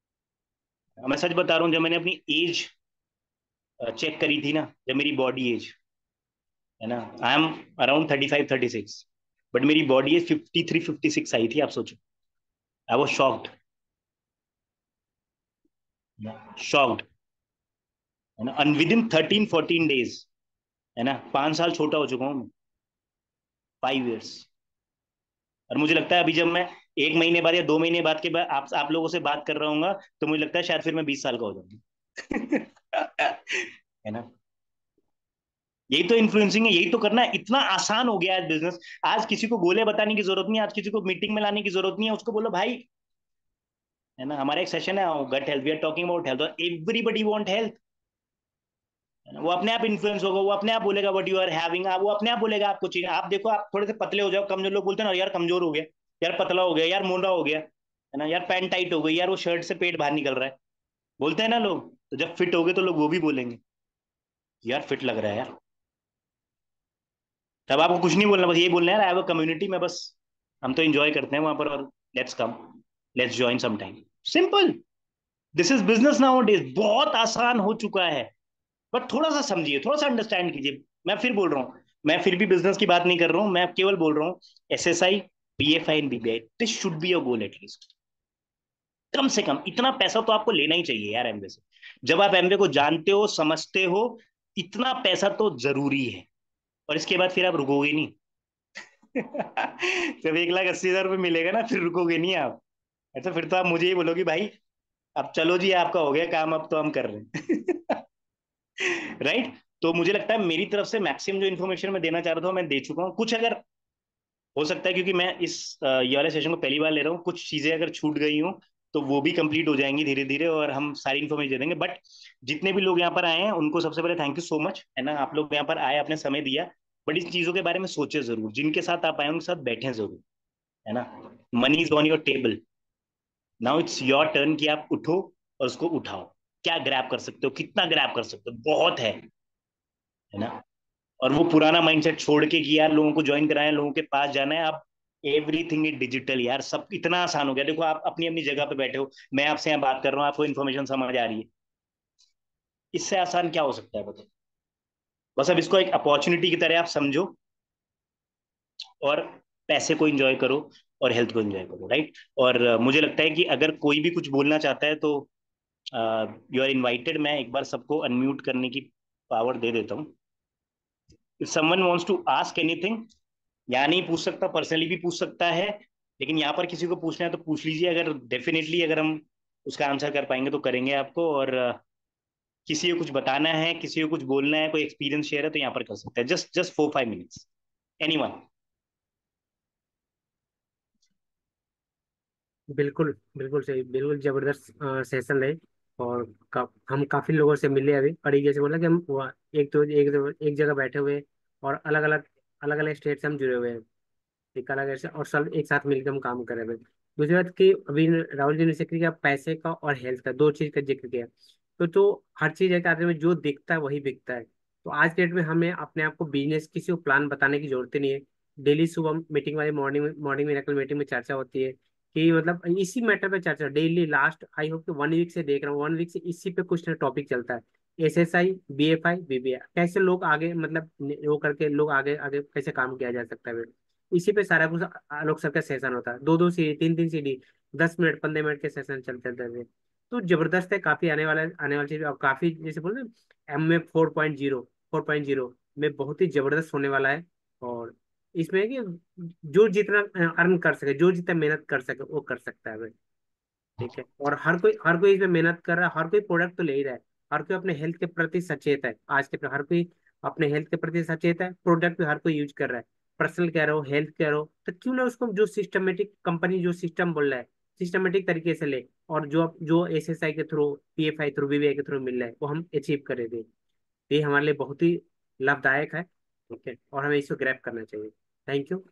मैं सच बता रहा हूँ, जब मैंने अपनी एज चेक करी थी ना, जब मेरी बॉडी एज, है ना, I am around thirty five thirty six, but मेरी body age fifty three fifty six आई थी, आप सोचो। आई वॉज शॉक्ड, शॉक्ड, है ना। And within thirteen fourteen days है ना, पांच साल छोटा हो चुका हूँ मैं, फाइव ईयर्स। और मुझे लगता है अभी जब मैं एक महीने बाद या दो महीने बाद के बाद आप आप लोगों से बात कर रहा हूँ, तो मुझे लगता है शायद फिर मैं बीस साल का हो जाऊंगा। है ना। यही तो इन्फ्लुएंसिंग है, यही तो करना है। इतना आसान हो गया है आज बिजनेस। आज किसी को गोले बताने की जरूरत नहीं है, आज किसी को मीटिंग में लाने की जरूरत नहीं है, उसको बोलो भाई, है ना, हमारा एक सेशन है gut health, we are talking about health, और एवरीबडी वांट हेल्थ। वो अपने आप इन्फ्लुएंस होगा, वो अपने आप बोलेगा व्हाट यू आर हैविंग, वो अपने आप बोलेगा आपको चाहिए। आप देखो, आप थोड़े से पतले हो जाओ, कमजोर लोग बोलते हैं ना यार कमजोर हो गया, यार पतला हो गया, यार मोटा हो गया, है ना, यार पैंट टाइट हो गई, यार वो शर्ट से पेट बाहर निकल रहा है, बोलते हैं ना लोग। तो जब फिट हो गए तो लोग वो भी बोलेंगे यार फिट लग रहा है यार। तब आपको कुछ नहीं बोलना, बस ये बोलना है यार आई हैव अ कम्युनिटी में, बस हम तो एंजॉय करते हैं वहां पर, और let's come, let's join some time. Simple. This is business nowadays, बहुत आसान हो चुका है। बट थोड़ा सा समझिए, थोड़ा सा अंडरस्टैंड कीजिए। मैं फिर बोल रहा हूँ, मैं फिर भी बिजनेस की बात नहीं कर रहा हूँ, मैं केवल बोल रहा हूँ S S I, B F I and B B I, this should be a goal at least. कम से कम इतना पैसा तो आपको लेना ही चाहिए यार एमवे से। जब आप एमवे को जानते हो, समझते हो, इतना पैसा तो जरूरी है। और इसके बाद फिर आप रुकोगे नहीं। जब एक लाख अस्सी हजार रुपये मिलेगा ना, फिर रुकोगे नहीं आप। अच्छा, फिर तो आप मुझे ही बोलोगे भाई अब चलो जी आपका हो गया काम, अब तो हम कर रहे हैं। राइट। तो मुझे लगता है मेरी तरफ से मैक्सिमम जो इन्फॉर्मेशन मैं देना चाह रहा था मैं दे चुका हूँ। कुछ अगर हो सकता है, क्योंकि मैं इस अ, ये वाले सेशन को पहली बार ले रहा हूँ, कुछ चीजें अगर छूट गई हूँ तो वो भी कंप्लीट हो जाएंगी धीरे धीरे, और हम सारी इन्फॉर्मेशन दे देंगे। बट जितने भी लोग यहाँ पर आए हैं उनको सबसे पहले थैंक यू सो मच, है ना, आप लोग यहाँ पर आए, अपने समय दिया। बट इन चीजों के बारे में सोचे जरूर, जिनके साथ आप आए उनके साथ बैठे जरूर, है ना। Money is on your table, now it's your turn कि आप उठो और उसको उठाओ। क्या ग्रैब कर सकते हो, कितना ग्रैब कर सकते हो, बहुत है है ना। और वो पुराना माइंडसेट छोड़ के कि यार लोगों को ज्वाइन कराना है, लोगों के पास जाना है। आप एवरीथिंग इज डिजिटल यार, सब इतना आसान हो गया। देखो आप अपनी अपनी जगह पे बैठे हो, मैं आपसे यहाँ बात कर रहा हूँ, आपको इन्फॉर्मेशन समझ आ रही है, इससे आसान क्या हो सकता है बताओ। बस अब इसको एक अपॉर्चुनिटी की तरह आप समझो, और पैसे को एंजॉय करो, और हेल्थ को एंजॉय करो, राइट। और uh, मुझे लगता है कि अगर कोई भी कुछ बोलना चाहता है तो यू आर इनवाइटेड। मैं एक बार सबको अनम्यूट करने की पावर दे देता हूँ। If someone wants to ask anything, यहाँ नहीं पूछ सकता, पर्सनली भी पूछ सकता है, लेकिन यहाँ पर किसी को पूछना है तो पूछ लीजिए। अगर डेफिनेटली अगर हम उसका आंसर कर पाएंगे तो करेंगे आपको। और uh, किसी को कुछ बताना है, किसी को कुछ बोलना है, कोई एक्सपीरियंस शेयर है, तो यहाँ पर कर सकते हैं। Just just four five minutes. Anyone. बिल्कुल बिल्कुल सही, बिल्कुल जबरदस्त सेशन रहे। और का, हम काफी लोगों से मिले अभी, और ये जैसे बोला कि हम वो एक तो एक एक जगह बैठे हुए, और अलग अलग अलग अलग स्टेट से हम जुड़े हुए हैं। एक अलग ऐसे, और सब एक साथ मिलकर हम काम कर रहे हैं। दूसरी बात कि अभी राहुल जी ने जिक्र किया पैसे का और हेल्थ का, दो चीज का जिक्र किया। तो तो हर चीज एक आदमी में जो दिखता है वही बिकता है। तो आज के डेट में हमें अपने आप को बिजनेस किसी को प्लान बताने की जरूरत ही नहीं है। डेली सुबह मीटिंग वाली मॉर्निंग मॉर्निंग में मीटिंग में चर्चा होती है कि मतलब इसी मैटर पे चर्चा डेली। लास्ट आई होप कि वन वीक से देख रहा हूँ, वन वीक से इसी पे कुछ ना टॉपिक चलता है। S S I, B F I, B B I, कैसे लोग आगे मतलब वो करके लोग आगे आगे कैसे काम किया जा सकता है। इसी पे सारा कुछ आलोक सर का सेशन होता है, दो दो सीढ़ी, तीन तीन सीढ़ी, दस मिनट पंद्रह मिनट के सेशन चलते रहते हैं। तो जबरदस्त है, काफी आने वाला आने वाली चीज, और काफी जैसे बोल रहे M A four point zero, four point zero में बहुत ही जबरदस्त होने वाला है। और इसमें है कि जो जितना अर्न कर सके, जो जितना मेहनत कर सके वो कर सकता है भाई। ठीक है, और हर कोई हर कोई इसमें मेहनत कर रहा है, हर कोई प्रोडक्ट तो ले ही रहा है। हर कोई अपने हेल्थ के प्रति सचेत है, आज के हर कोई अपने हेल्थ के प्रति सचेत है, प्रोडक्ट भी हर कोई यूज कर रहा है। पर्सनल केयर हो, हेल्थ केयर हो, तो क्यों ना उसको जो सिस्टमेटिक कंपनी जो सिस्टम बोल रहा है, सिस्टमेटिक तरीके से ले। और जो जो एस एस आई के through, P F I through, B B I के थ्रू मिल रहा है वो हम अचीव करे थे। ये हमारे लिए बहुत ही लाभदायक है। ठीक है, और हमें इसको ग्रैब करना चाहिए। Thank you.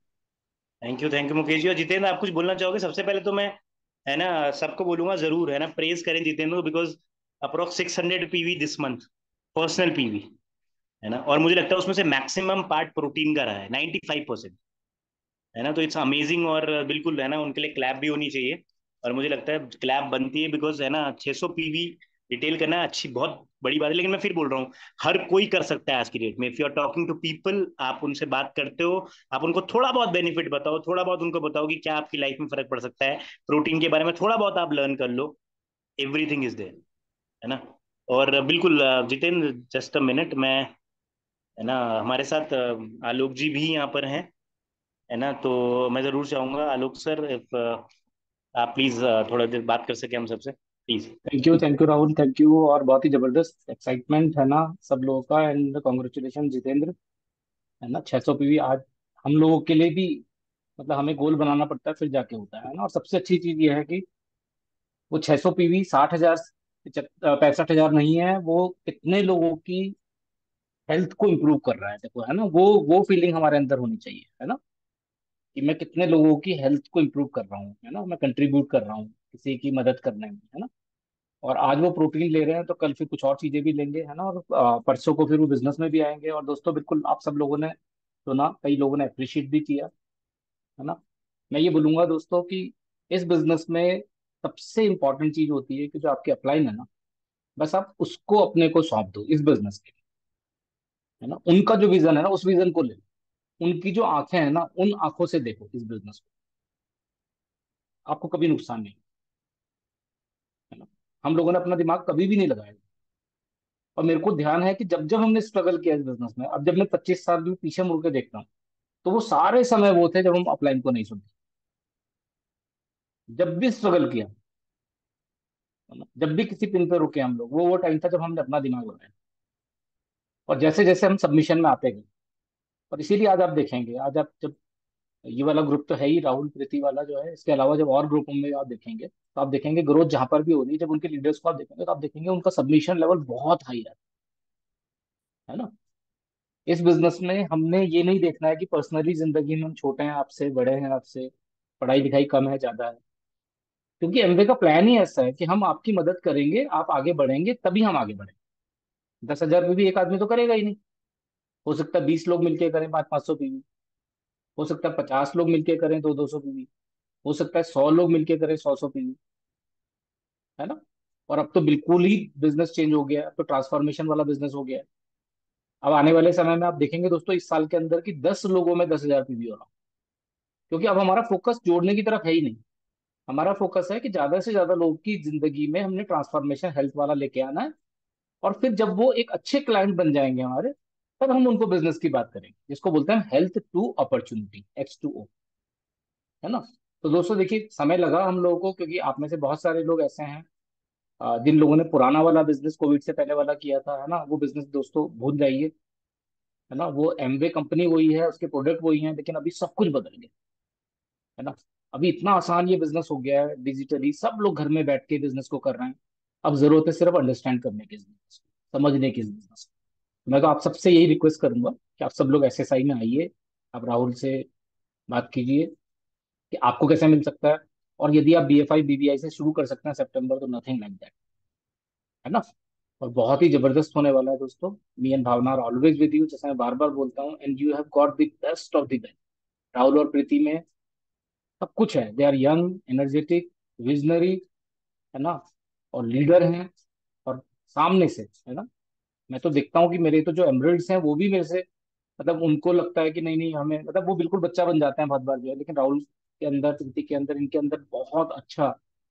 Thank you, thank you Mukesh ji. और जितेंद्र, आप कुछ बोलना चाहोगे? सबसे पहले तो मैं, है ना, सबको बोलूंगा जरूर, है ना, प्रेज करें जितेंद्र को, because approx six hundred PV this month, personal PV, है ना। और मुझे लगता है उसमें से मैक्सिमम पार्ट प्रोटीन का रहा है, नाइन्टी फाइव परसेंट, है ना। तो इट्स अमेजिंग, और बिल्कुल, है ना, उनके लिए क्लैप भी होनी चाहिए। और मुझे लगता है क्लैप बनती है, बिकॉज, है ना, छह सौ पीवी रिटेल करना अच्छी, बहुत बड़ी बात है। लेकिन मैं फिर बोल रहा हूँ, हर कोई कर सकता है आज की डेट में। If you are talking to people, आप उनसे बात करते हो, आप उनको थोड़ा बहुत बेनिफिट बताओ, थोड़ा बहुत उनको बताओ कि क्या आपकी लाइफ में फर्क पड़ सकता है, प्रोटीन के बारे में थोड़ा बहुत आप लर्न कर लो, एवरीथिंग इज देयर, है ना। और बिल्कुल, जितेंद्र, जस्ट अ मिनट, मैं है ना। हमारे साथ अ, आलोक जी भी यहाँ पर हैं, है ना। तो मैं जरूर चाहूंगा आलोक सर, इफ आप प्लीज थोड़ा देर बात कर सके हम सबसे, please. Thank you, thank you Rahul, thank you. और बहुत ही जबरदस्त एक्साइटमेंट है ना सब लोगों का। एंड कॉन्ग्रेचुलेशन जितेंद्र, है ना। छह सौ पीवी आज हम लोगों के लिए भी, मतलब हमें गोल बनाना पड़ता है फिर जाके होता है ना। और सबसे अच्छी चीज ये है कि वो छह सौ पीवी साठ हजार, पैंसठ हजार नहीं है, वो कितने लोगों की हेल्थ को इम्प्रूव कर रहा है, देखो, है ना। वो वो फीलिंग हमारे अंदर होनी चाहिए, है ना, कि मैं कितने लोगों की हेल्थ को इम्प्रूव कर रहा हूँ, है ना, मैं कंट्रीब्यूट कर रहा हूँ किसी की मदद करने में, है ना। और आज वो प्रोटीन ले रहे हैं तो कल फिर कुछ और चीजें भी लेंगे, है ना। और अ, परसों को फिर वो बिजनेस में भी आएंगे। और दोस्तों बिल्कुल आप सब लोगों ने सुना, कई लोगों ने अप्रिशिएट भी किया, है ना। मैं ये बोलूंगा दोस्तों कि इस बिजनेस में सबसे इंपॉर्टेंट चीज होती है कि जो आपके अपलाइन है ना, बस आप उसको अपने को सौंप दो इस बिजनेस के, है ना। उनका जो विजन है ना, उस विजन को ले लो। उनकी जो आंखें हैं ना, उन आंखों से देखो इस बिजनेस को, आपको कभी नुकसान नहीं, है ना। हम लोगों ने अपना दिमाग कभी भी नहीं लगाया। और मेरे को ध्यान है कि जब जब हमने स्ट्रगल किया इस बिजनेस में, अब जब मैं पच्चीस साल में पीछे मुड़ के देखता हूँ, तो वो सारे समय वो थे जब हम अपलाइन को नहीं सुनते, जब भी स्ट्रगल किया, है ना? जब भी किसी पिन पे रुके हम लोग, वो वो टाइम था जब हमने अपना दिमाग लगाया। और जैसे जैसे हम सबमिशन में आते गए, और इसीलिए आज आप देखेंगे, आज आप जब ये वाला ग्रुप तो है ही, राहुल प्रीति वाला जो है, इसके अलावा जब और ग्रुपों में आप देखेंगे तो आप देखेंगे ग्रोथ जहां पर भी हो रही है, जब उनके लीडर्स को आप देखेंगे तो आप देखेंगे उनका सबमिशन लेवल बहुत हाई है है ना। इस बिजनेस में हमने ये नहीं देखना है कि पर्सनली जिंदगी में हम छोटे हैं आपसे, बड़े हैं आपसे, पढ़ाई लिखाई कम है ज्यादा है। क्योंकि एमवे का प्लान ही ऐसा है कि हम आपकी मदद करेंगे, आप आगे बढ़ेंगे तभी हम आगे बढ़ेंगे। दस हजार भी एक आदमी तो करेगा ही नहीं। हो सकता है बीस लोग मिलके करें पाँच पाँच सौ पीवी, हो सकता है पचास लोग मिलके करें दो दो सौ पीवी, हो सकता है सौ लोग मिलके करें सौ सौ पीवी, है ना। और अब तो बिल्कुल ही बिजनेस चेंज हो गया है, अब तो ट्रांसफॉर्मेशन वाला बिजनेस हो गया है। अब आने वाले समय में आप देखेंगे दोस्तों, इस साल के अंदर की दस लोगों में दस हजार पीवी हो रहा, क्योंकि अब हमारा फोकस जोड़ने की तरफ है ही नहीं। हमारा फोकस है कि ज्यादा से ज्यादा लोगों की जिंदगी में हमने ट्रांसफॉर्मेशन हेल्थ वाला लेके आना है। और फिर जब वो एक अच्छे क्लाइंट बन जाएंगे हमारे, तब हम उनको बिजनेस की बात करेंगे, जिसको बोलते हैं health to opportunity, X to O, है ना। तो दोस्तों देखिए, समय लगा हम लोगों को, क्योंकि आप में से बहुत सारे लोग ऐसे हैं अ, जिन लोगों ने पुराना वाला बिजनेस कोविड से पहले वाला किया था, है ना। वो बिजनेस दोस्तों भूल जाइए, है ना। वो एमवे कंपनी वही है, उसके प्रोडक्ट वही हैं, लेकिन अभी सब कुछ बदल गया, है ना। अभी इतना आसान ये बिजनेस हो गया है, डिजिटली सब लोग घर में बैठ के बिजनेस को कर रहे हैं। अब जरूरत है सिर्फ अंडरस्टैंड करने की, बिजनेस समझने की, बिजनेस। मैं तो आप सबसे यही रिक्वेस्ट करूंगा कि आप सब लोग एसएसआई में आइए, आप राहुल से बात कीजिए कि आपको कैसे मिल सकता है। और यदि आप बीएफआई बीबीआई से शुरू कर सकते हैं सितंबर, तो नथिंग लाइक दैट, है ना। और बहुत ही जबरदस्त होने वाला है दोस्तों। Me and Bhavna are always with you, जैसे मैं बार बार बोलता हूँ, and you have got the best of the best. Rahul और प्रीति में सब कुछ है। They are young, energetic, visionary, है ना, और लीडर हैं। और सामने से, है ना, मैं तो देखता हूँ कि मेरे तो जो एमराल्ड्स हैं वो भी मेरे से, मतलब उनको लगता है कि नहीं नहीं हमें, मतलब वो बिल्कुल बच्चा बन जाते हैं बहुत बार जो है। लेकिन राहुल के अंदर, प्रीति के अंदर, इनके अंदर बहुत अच्छा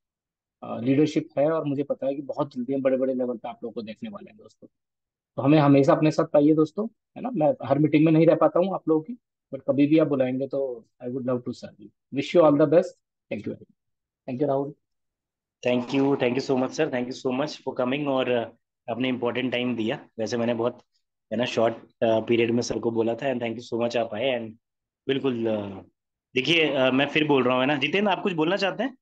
लीडरशिप है। और मुझे पता है कि बहुत जल्दी हम बड़े बड़े लेवल पे आप लोगों को देखने वाले हैं दोस्तों। तो हमें हमेशा अपने साथ पाइए दोस्तों, है ना। मैं हर मीटिंग में नहीं रह पाता हूँ आप लोगों की, बट कभी भी आप बुलाएंगे तो I would love to serve you. Wish you all the best. Thank you, thank you Rahul. Thank you, thank you so much sir, thank you so much for coming, और uh, आपने इम्पोर्टेंट टाइम दिया। वैसे मैंने बहुत, है ना, शॉर्ट पीरियड में सर को बोला था, and thank you so much आप आए। एंड बिल्कुल uh, देखिए, uh, मैं फिर बोल रहा हूँ, है ना। जितेंद्र, आप कुछ बोलना चाहते हैं?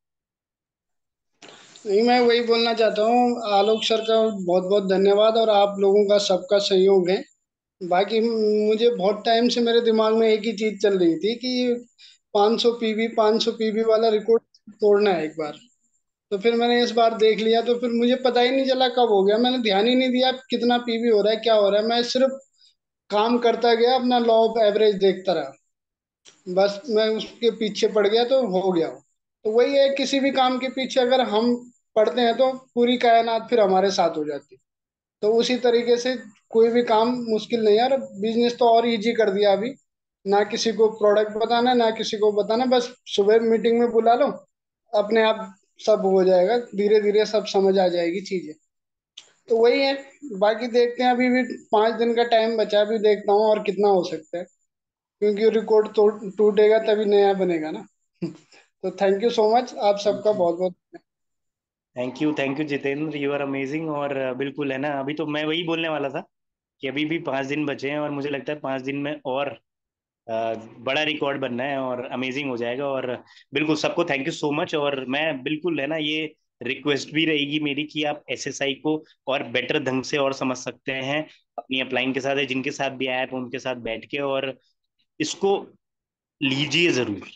नहीं, मैं वही बोलना चाहता हूँ, आलोक सर का बहुत बहुत धन्यवाद और आप लोगों का सबका सहयोग है। बाकी मुझे बहुत टाइम से मेरे दिमाग में एक ही चीज चल रही थी कि पाँच सौ पीवी पाँच सौ पीवी वाला रिकॉर्ड तोड़ना है एक बार। तो फिर मैंने इस बार देख लिया, तो फिर मुझे पता ही नहीं चला कब हो गया, मैंने ध्यान ही नहीं दिया कितना पीवी हो रहा है क्या हो रहा है, मैं सिर्फ काम करता गया, अपना लॉ ऑफ एवरेज देखता रहा। बस मैं उसके पीछे पड़ गया तो हो गया। तो वही है, किसी भी काम के पीछे अगर हम पड़ते हैं तो पूरी कायनात फिर हमारे साथ हो जाती है। तो उसी तरीके से कोई भी काम मुश्किल नहीं है, और बिजनेस तो और इजी कर दिया अभी। ना किसी को प्रोडक्ट बताना, ना किसी को बताना, बस सुबह मीटिंग में बुला लो, अपने आप सब हो जाएगा, धीरे धीरे सब समझ आ जाएगी चीजें। तो वही है। बाकी देखते हैं, अभी भी पाँच दिन का टाइम बचा है, अभी देखता हूँ और कितना हो सकता है, क्योंकि रिकॉर्ड तो टूटेगा तभी नया बनेगा ना। तो थैंक यू सो मच, आप सबका बहुत बहुत। Thank you, thank you Jitendra, you are amazing. और अ, बिल्कुल है ना, अभी तो मैं वही बोलने वाला था कि अभी भी पाँच दिन बचे हैं और मुझे लगता है पाँच दिन में और अ, बड़ा रिकॉर्ड बनना है और अमेजिंग हो जाएगा। और बिल्कुल सबको थैंक यू सो मच। और मैं बिल्कुल है ना, ये रिक्वेस्ट भी रहेगी मेरी कि आप एसएसआई को और बेटर ढंग से और समझ सकते हैं अपनी अपलाइन के साथ, है जिनके साथ भी ऐप उनके साथ बैठ के, और इसको लीजिए जरूर।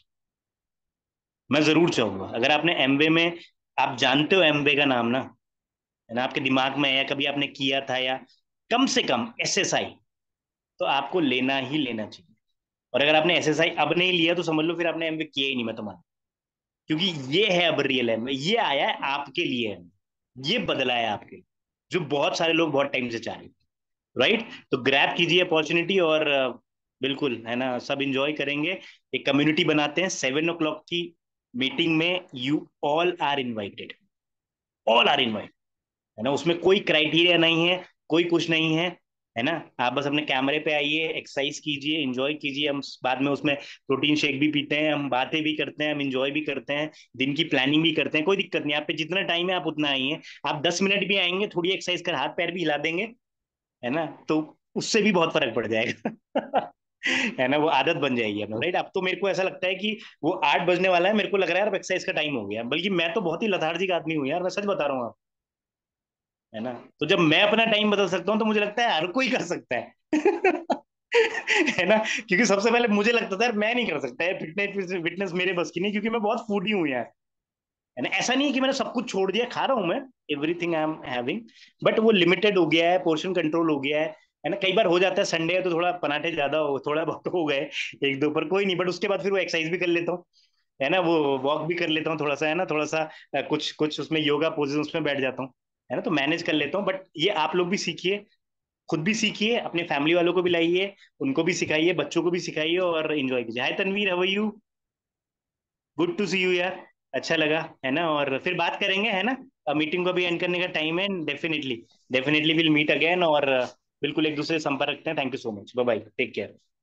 मैं जरूर चाहूंगा, अगर आपने एमवे में, आप जानते हो एमवे का नाम ना, है ना, आपके दिमाग में है या कभी आपने किया था, या कम से कम एसएसआई तो आपको लेना ही लेना चाहिए। और अगर आपने एसएसआई अब नहीं लिया तो समझ लो फिर आपने एमवे किया ही नहीं, मैं तुम्हारा। क्योंकि ये है अब रियल एमवे, ये आया है आपके लिए है, ये बदला है आपके लिए, जो बहुत सारे लोग बहुत टाइम से चाह रहे हैं। राइट, तो ग्रैब कीजिए अपॉर्चुनिटी। और अ, बिल्कुल है ना, सब इंजॉय करेंगे। एक कम्युनिटी बनाते हैं सेवन ओ क्लॉक की मीटिंग में, you all are invited, all are invited, है ना। उसमें कोई क्राइटेरिया नहीं है, कोई कुछ नहीं है, है ना। आप बस अपने कैमरे पे आइए, एक्सरसाइज कीजिए, एंजॉय कीजिए। हम बाद में उसमें प्रोटीन शेक भी पीते हैं, हम बातें भी करते हैं, हम एंजॉय भी करते हैं, दिन की प्लानिंग भी करते हैं। कोई दिक्कत नहीं, आप पे जितना टाइम है आप उतना आइए। आप दस मिनट भी आएंगे, थोड़ी एक्सरसाइज कर हाथ पैर भी हिला देंगे, है ना, तो उससे भी बहुत फर्क पड़ जाएगा। है ना, वो आदत बन जाएगी अपना। राइट, अब तो मेरे को ऐसा लगता है कि वो आठ बजने वाला है, मेरे को लग रहा है यार एक्सरसाइज का टाइम हो गया। बल्कि मैं तो बहुत ही लथार्जिक आदमी हूँ यार, मैं सच बता रहा हूँ, है ना। तो जब मैं अपना टाइम बदल सकता हूँ तो मुझे लगता है हर कोई कर सकता है। है ना, क्योंकि सबसे पहले मुझे लगता था यार मैं नहीं कर सकता है, फिटनेस फिटनेस मेरे बस की नहीं, क्योंकि मैं बहुत फूडी हूँ यार, है ना। ऐसा नहीं है कि मैंने सब कुछ छोड़ दिया, खा रहा हूँ मैं, everything I am having, but वो लिमिटेड हो गया है, पोर्शन कंट्रोल हो गया है है ना। कई बार हो जाता है संडे है तो थोड़ा पराठे ज्यादा हो, थोड़ा बहुत हो गए एक दो, पर कोई नहीं, बट उसके बाद फिर वो एक्सरसाइज भी कर लेता हूँ, है ना, वो वॉक भी कर लेता हूँ थोड़ा सा, है ना, थोड़ा सा अ, कुछ कुछ उसमें योगा पोजेस उसमें बैठ जाता हूँ, है ना, तो मैनेज कर लेता हूँ। बट ये आप लोग भी सीखिए, खुद भी सीखिए, अपने फैमिली वालों को भी लाइए, उनको भी सिखाइए, बच्चों को भी सिखाइए और एंजॉय कीजिए। Hi Tanveer, how are you? Good to see you यार, अच्छा लगा, है ना। और फिर बात करेंगे, है ना। मीटिंग को भी एंड करने का टाइम है, definitely definitely will meet again. और अ, बिल्कुल एक दूसरे से संपर्क रखते हैं। Thank you so much, bye bye, take care.